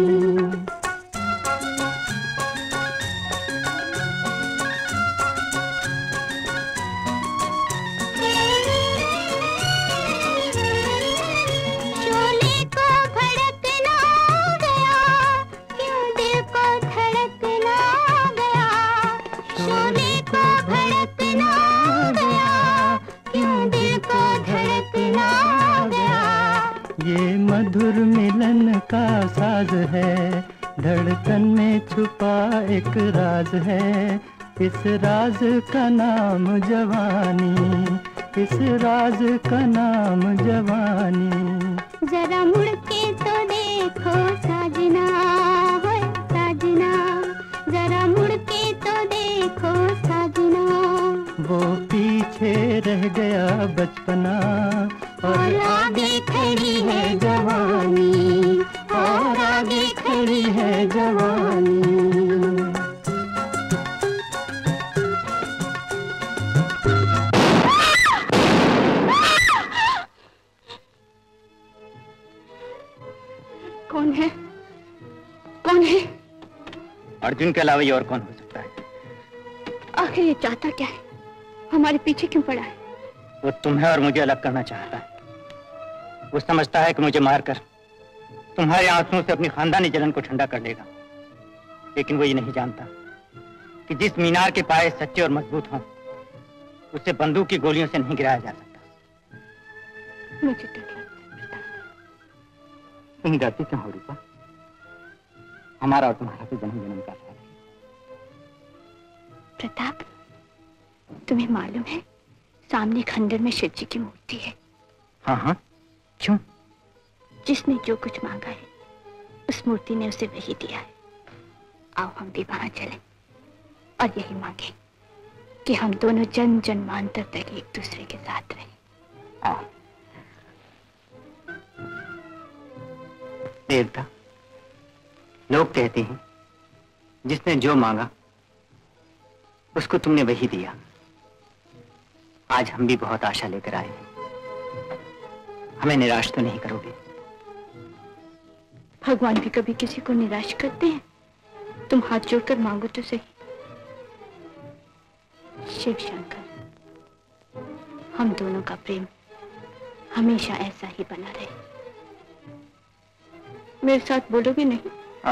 शोले को भड़कना गया, क्यों दिल को धड़कना गया, शोले को भड़कना गया, क्यों दिल को धड़कना गया। ये मधुर मिलन का साज है, धड़कन में छुपा एक राज है, इस राज का नाम जवानी, इस राज का नाम जवानी। जरा मुड़ के तो देखो साजना, होए साजना, जरा मुड़ के तो देखो साजना, वो पीछे रह गया बचपना और आगे खड़ी है जवानी, और आगे खड़ी है जवानी। कौन है? कौन है? अर्जुन के अलावा ये और कौन हो सकता है? आखिर ये चाहता क्या है? हमारे पीछे क्यों पड़ा है? वो तुम्हें और मुझे अलग करना चाहता है। वो समझता है कि मुझे मारकर तुम्हारे आंसुओं से अपनी खानदानी जलन को ठंडा कर लेगा, लेकिन वो ये नहीं जानता कि जिस मीनार के पाए सच्चे और मजबूत हों, उसे बंदूक की गोलियों से नहीं गिराया जा सकता। मुझे डर लगता है। तुम डरती क्यों हो रूपा? हमारा और तुम्हारा तो जन्म जन्म का साथ है। प्रताप, तुम्हें मालूम है सामने खंडर में शिव जी की मूर्ति है। हाँ हाँ, क्यों? जिसने जो कुछ मांगा है उस मूर्ति ने उसे वही दिया है। आओ हम भी वहां चलें और यही मांगे कि हम दोनों जन्म जन्मांतर तक एक दूसरे के साथ रहें। आओ। देवता, लोग कहते हैं जिसने जो मांगा उसको तुमने वही दिया। आज हम भी बहुत आशा लेकर आए हैं, हमें निराश तो नहीं करोगे? भगवान भी कभी किसी को निराश करते हैं? तुम हाथ जोड़कर मांगो तो सही। शिव शंकर, हम दोनों का प्रेम हमेशा ऐसा ही बना रहे। मेरे साथ बोलोगे नहीं?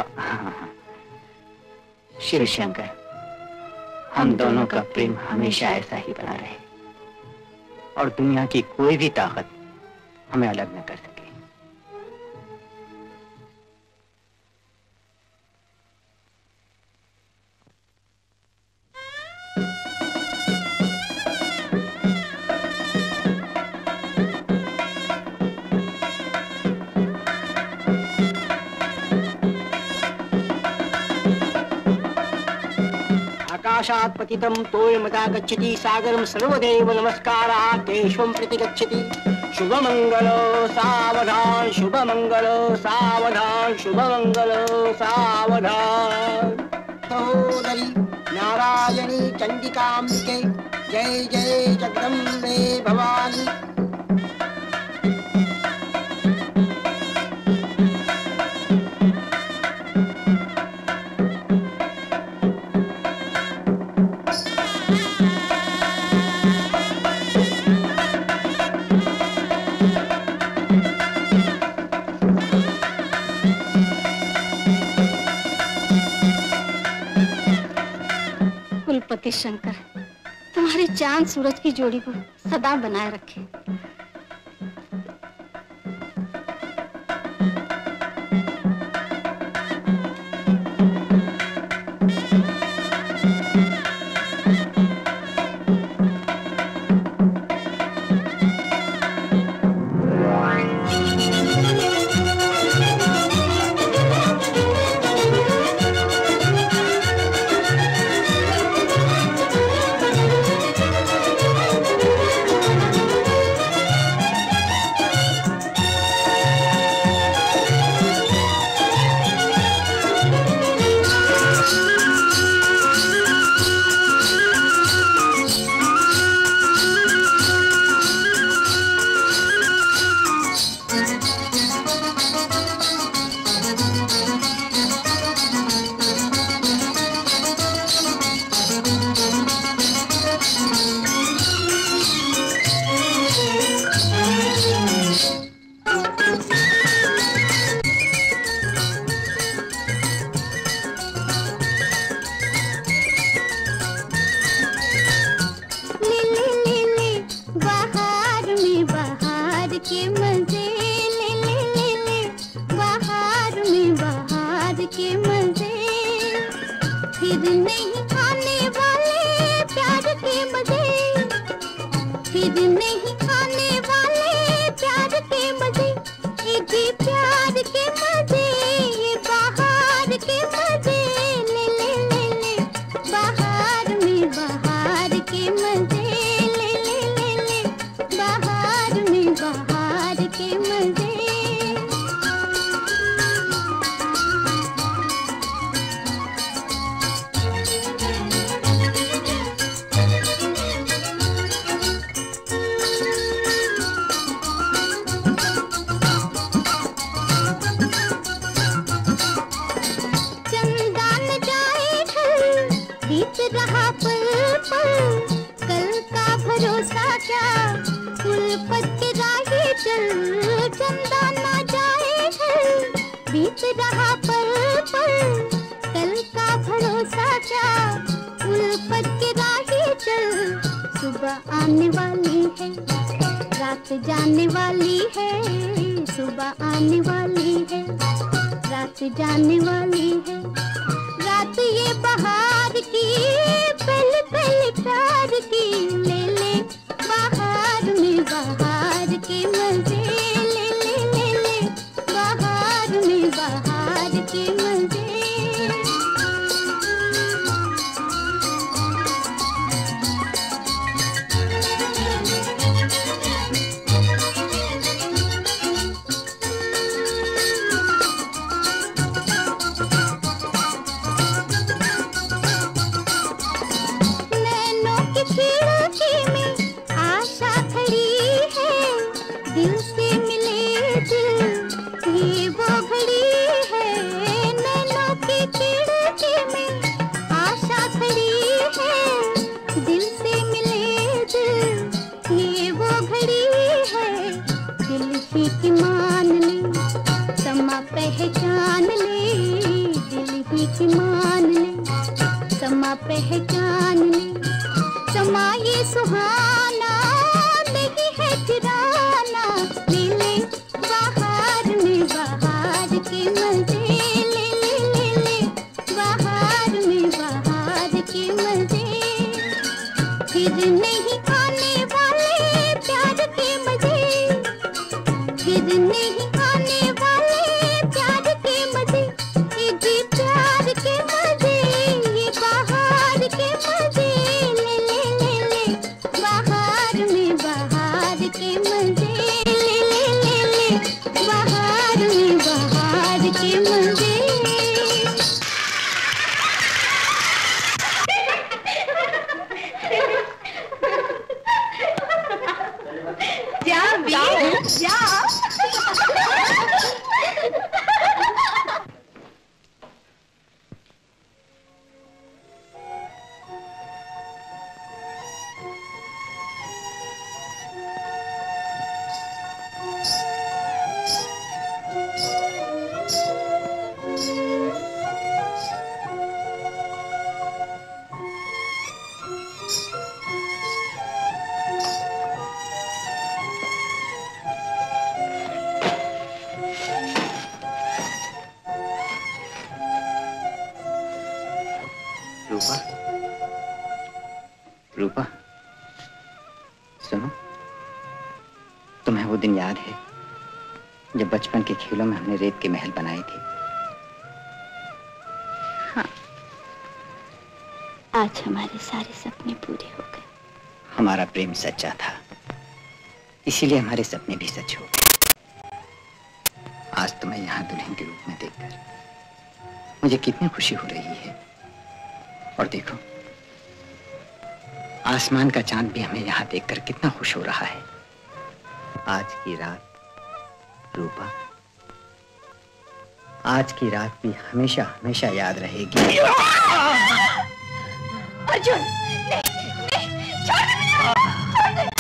शिव शंकर, हम दोनों का प्रेम हमेशा ऐसा ही बना रहे और दुनिया की कोई भी ताकत हमें अलग न कर सके। आकाशात् पतितं तोयमता गच्छति सागरं सर्वदेव नमस्कारः तेषां प्रति गच्छति। शुभमंगलो सावधान, शुभमंगलो सावधान, शुभमंगलो सावधान। सहोदरी नारायणी चंडिकांबिके जय जय जगदम्बे भवानी। कुलपति शंकर तुम्हारे चांद सूरज की जोड़ी को सदा बनाए रखे। पहचान ले, समा ये सुहाना नहीं है फिराना, ले ले बाहर में बाहर के मजे, ले ले ले ले बाहर में बाहर के मजे, फिर नहीं आने वाले प्यार के मजे, फिर नहीं आने वाले प्यार के मजे, ये जी प्यार के मजे, ये बाहर के मजे, ले ले ले ले बाहर में बाहर के मजे, ले ले ले ले बाहर में बाहर के मजे। जा वीर, जा। रूपा, रूपा, सुनो, तुम्हें वो दिन याद है जब बचपन के खेलों में हमने रेत के महल बनाए थे? हाँ, आज हमारे सारे सपने पूरे हो गए। हमारा प्रेम सच्चा था, इसीलिए हमारे सपने भी सच हो गए। आज तुम्हें यहाँ दुल्हन के रूप में देखकर मुझे कितनी खुशी हो रही है। और देखो, आसमान का चांद भी हमें यहाँ देखकर कितना खुश हो रहा है। आज की रात रूपा, आज की रात भी हमेशा हमेशा याद रहेगी। अर्जुन, नहीं, नहीं, छोड़ दे मुझे, छोड़ दे।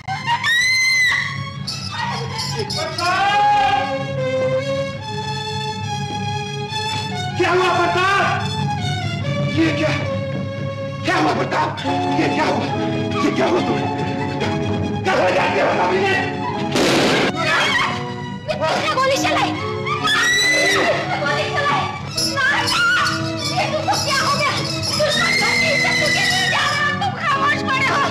क्या हुआ प्रताप? ये क्या हुआ प्रताप? ये क्या हुआ? ये क्या हुआ तुम्हें? क्या हो जाती है प्रताप? किसने गोली चलाई? गोली चलाई? ये तुमको क्या हो गया? दुश्मन घर की इज्जत तुझे नहीं जा रहा, तुम खामोश पड़े हो।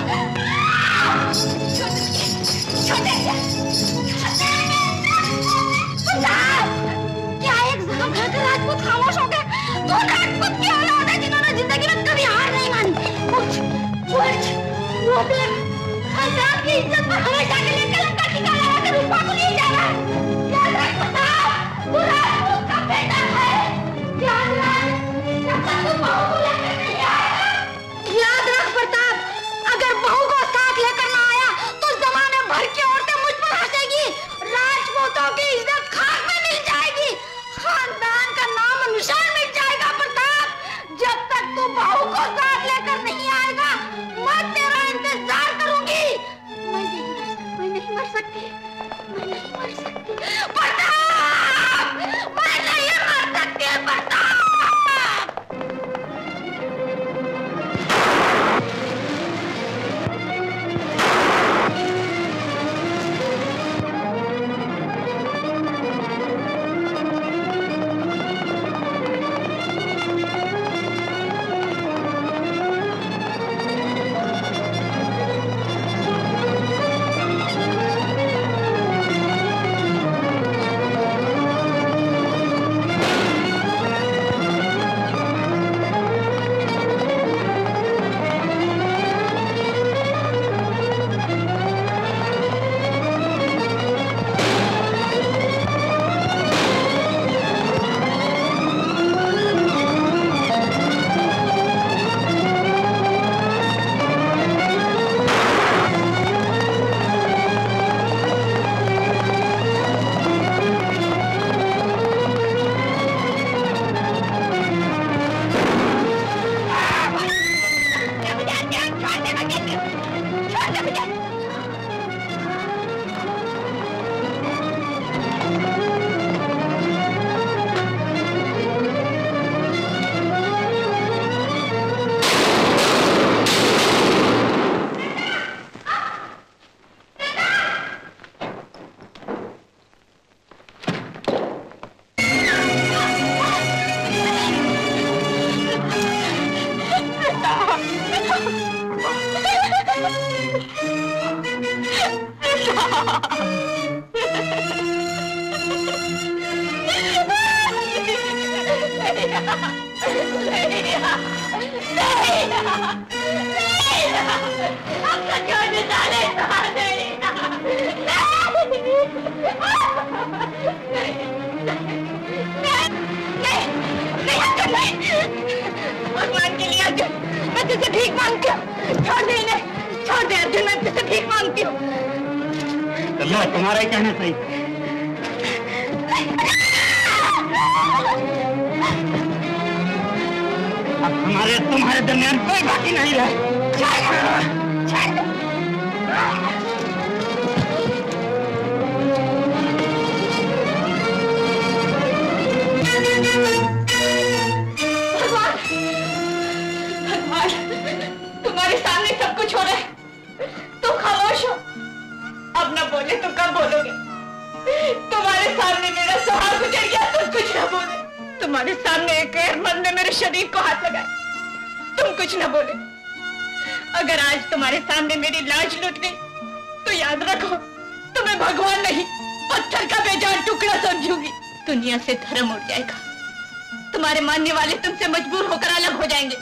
क्या एक जख्म खाकर राजपूत खामोश हो गए? तू राजपूत की औलाद है जिन्होंने जिंदगी में कभी हार नहीं मानी। उठ, उठ, वो अपने खानदान की इज्जत पर हमेशा के लिए कलंक का टीका लगाकर रूपा को ले जा रहा है। याद रख प्रताप, तू राजपूत का बेटा है। याद रख, जब तक तू बहू को लेकर नहीं आया। याद रख प्रताप, अगर बहू को साथ लेकर ना आया तो जमाने भर की औरतें मुझ पर हंसेगी। राजपूतों की इज्जत खाक में मिल जाएगी, खानदान का नाम निशान मिट जाएगा। प्रताप, जब तक तू बहू को साथ लेकर नहीं आएगा मैं तेरा इंतजार करूंगी। मैं नहीं मर सकती, मैं नहीं मर सकती प्रताप, मैं नहीं मर सकती प्रताप। भगवान के लिए अर्जुन, मैं तुझसे भीख मांगती हूँ, छोड़ दे इन्हें, छोड़ दे अर्जुन, मैं तुझसे भीख मांगती हूँ। तुम्हारा ही कहना सही। अब तुम्हारे दरमियान कोई बाकी नहीं है। भगवान, तुम्हारे सामने सब कुछ हो रहा है, तुम खामोश हो। अब न बोले तो कब बोलोगे? तुम्हारे सामने मेरा सुहाग गुजर गया, तुम कुछ न बोले। तुम्हारे सामने एक गैरमर्द ने मेरे शरीर को हाथ लगाया, तुम कुछ न बोले। अगर आज तुम्हारे सामने मेरी लाज लुट गई तो याद रखो, तुम्हें भगवान नहीं, पत्थर का बेजान टुकड़ा समझूंगी। दुनिया से धर्म उड़ जाएगा, तुम्हारे मानने वाले तुमसे मजबूर होकर अलग हो जाएंगे।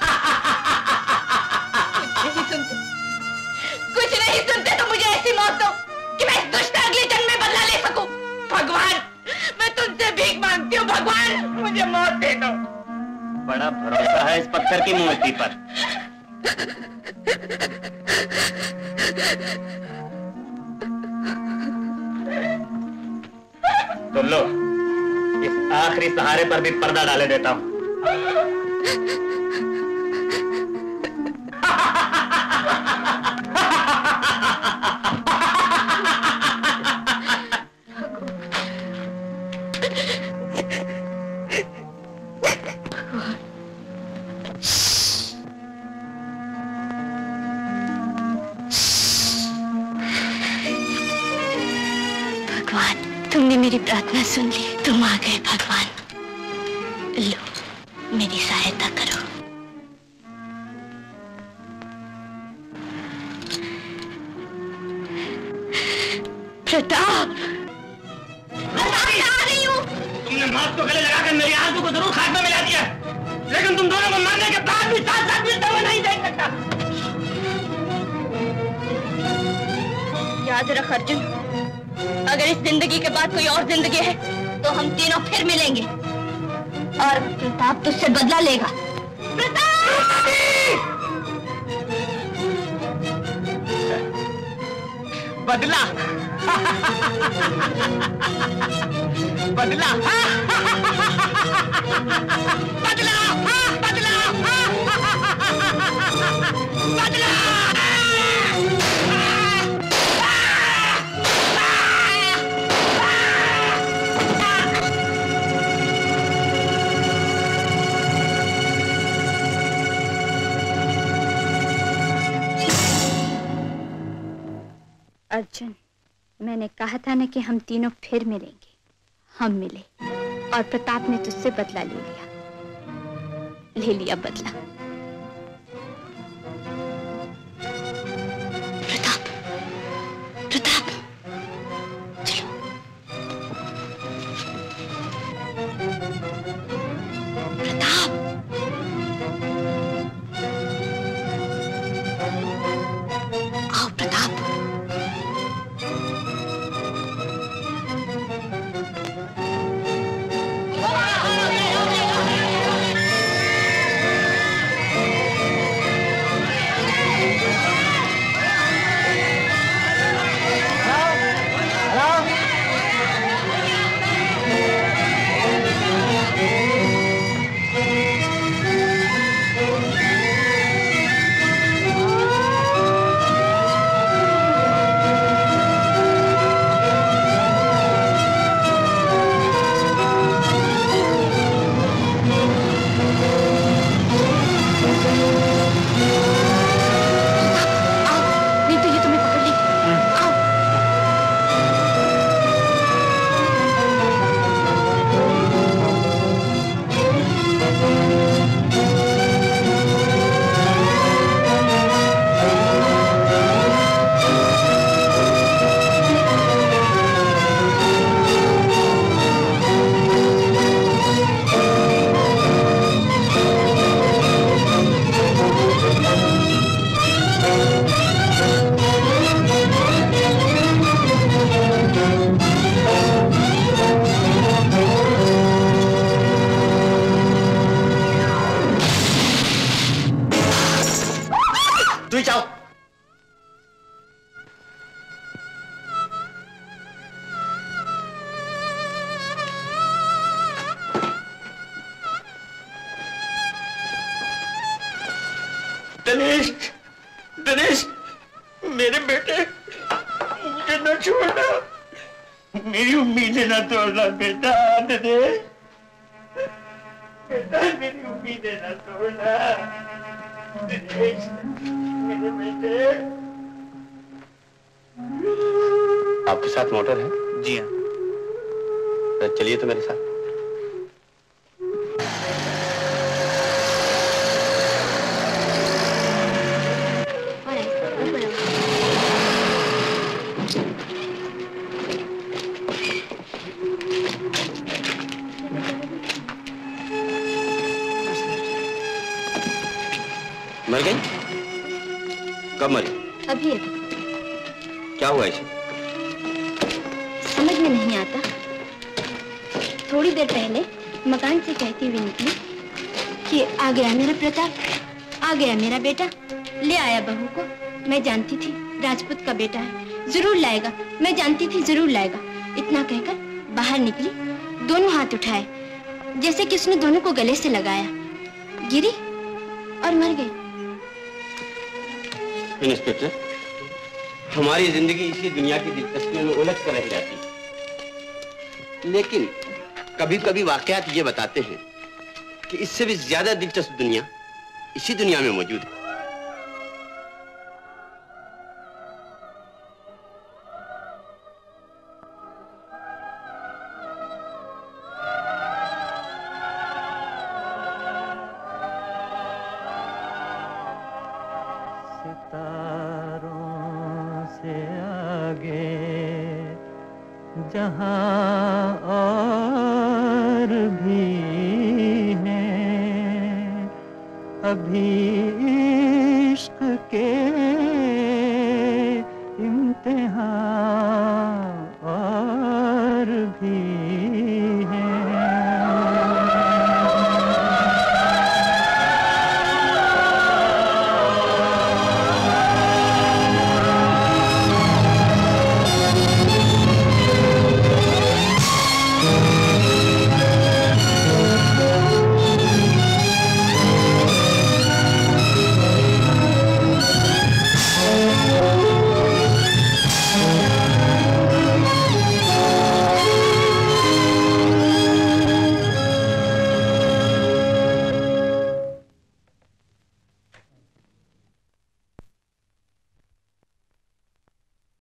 कुछ नहीं सुनते तो मुझे ऐसी मौत दो कि मैं इस दुष्ट अगले जन्म में बदला ले सकूं। भगवान, मैं तुमसे भीख मांगती हूँ, भगवान मुझे मौत दे दो। बड़ा भरोसा है इस पत्थर की मूर्ति पर। तो लो, इस आखिरी सहारे पर भी पर्दा डाले देता हूँ। तुमने मेरी प्रार्थना सुन ली, तुम आ गए भगवान। लो, मेरी सहायता करो। प्रताप, आ रही हूँ। तुमने मौत को गले लगाकर मेरी आंखों को जरूर खाक में मिला दिया, लेकिन तुम दोनों को मरने के बाद भी साथ साथ मिलते हुए नहीं देख सकता। याद रख अर्जुन, अगर इस जिंदगी के बाद कोई और जिंदगी है तो हम तीनों फिर मिलेंगे और प्रताप तुझसे बदला लेगा। बदला बदला बदला बदला बदला। अर्जुन, मैंने कहा था ना कि हम तीनों फिर मिलेंगे। हम मिले और प्रताप ने तुझसे बदला ले लिया बदला। प्रताप, प्रताप, चलो। प्रताप, आओ प्रताप। स्विच आओ। दिनेश, दिनेश, मेरे बेटे, मुझे न छोड़ना, मेरी उम्मीदें न तोड़ना बेटा। दिनेश, बेटा मेरी उम्मीदें न तोड़ना। दिनेश, मेरे बेटे। आपके साथ मोटर है? जी हाँ। तो चलिए तो मेरे साथ। मर गई? कब मरी? अभी क्या हुआ इसे? समझ में नहीं आता। थोड़ी देर पहले मकान से कहती हुई निकली कि आ गया मेरा प्रताप, आ गया मेरा बेटा, ले आया बहू को। मैं जानती थी राजपूत का बेटा है, जरूर लाएगा, मैं जानती थी जरूर लाएगा। इतना कहकर बाहर निकली, दोनों हाथ उठाए जैसे कि उसने दोनों को गले से लगाया, गिरी और मर गई। इंस्पेक्टर, हमारी जिंदगी इसी दुनिया की दिलचस्पियों में उलझ कर रह जाती है, लेकिन कभी कभी वाकयात ये बताते हैं कि इससे भी ज्यादा दिलचस्प दुनिया इसी दुनिया में मौजूद है। जहाँ और भी हैं अभी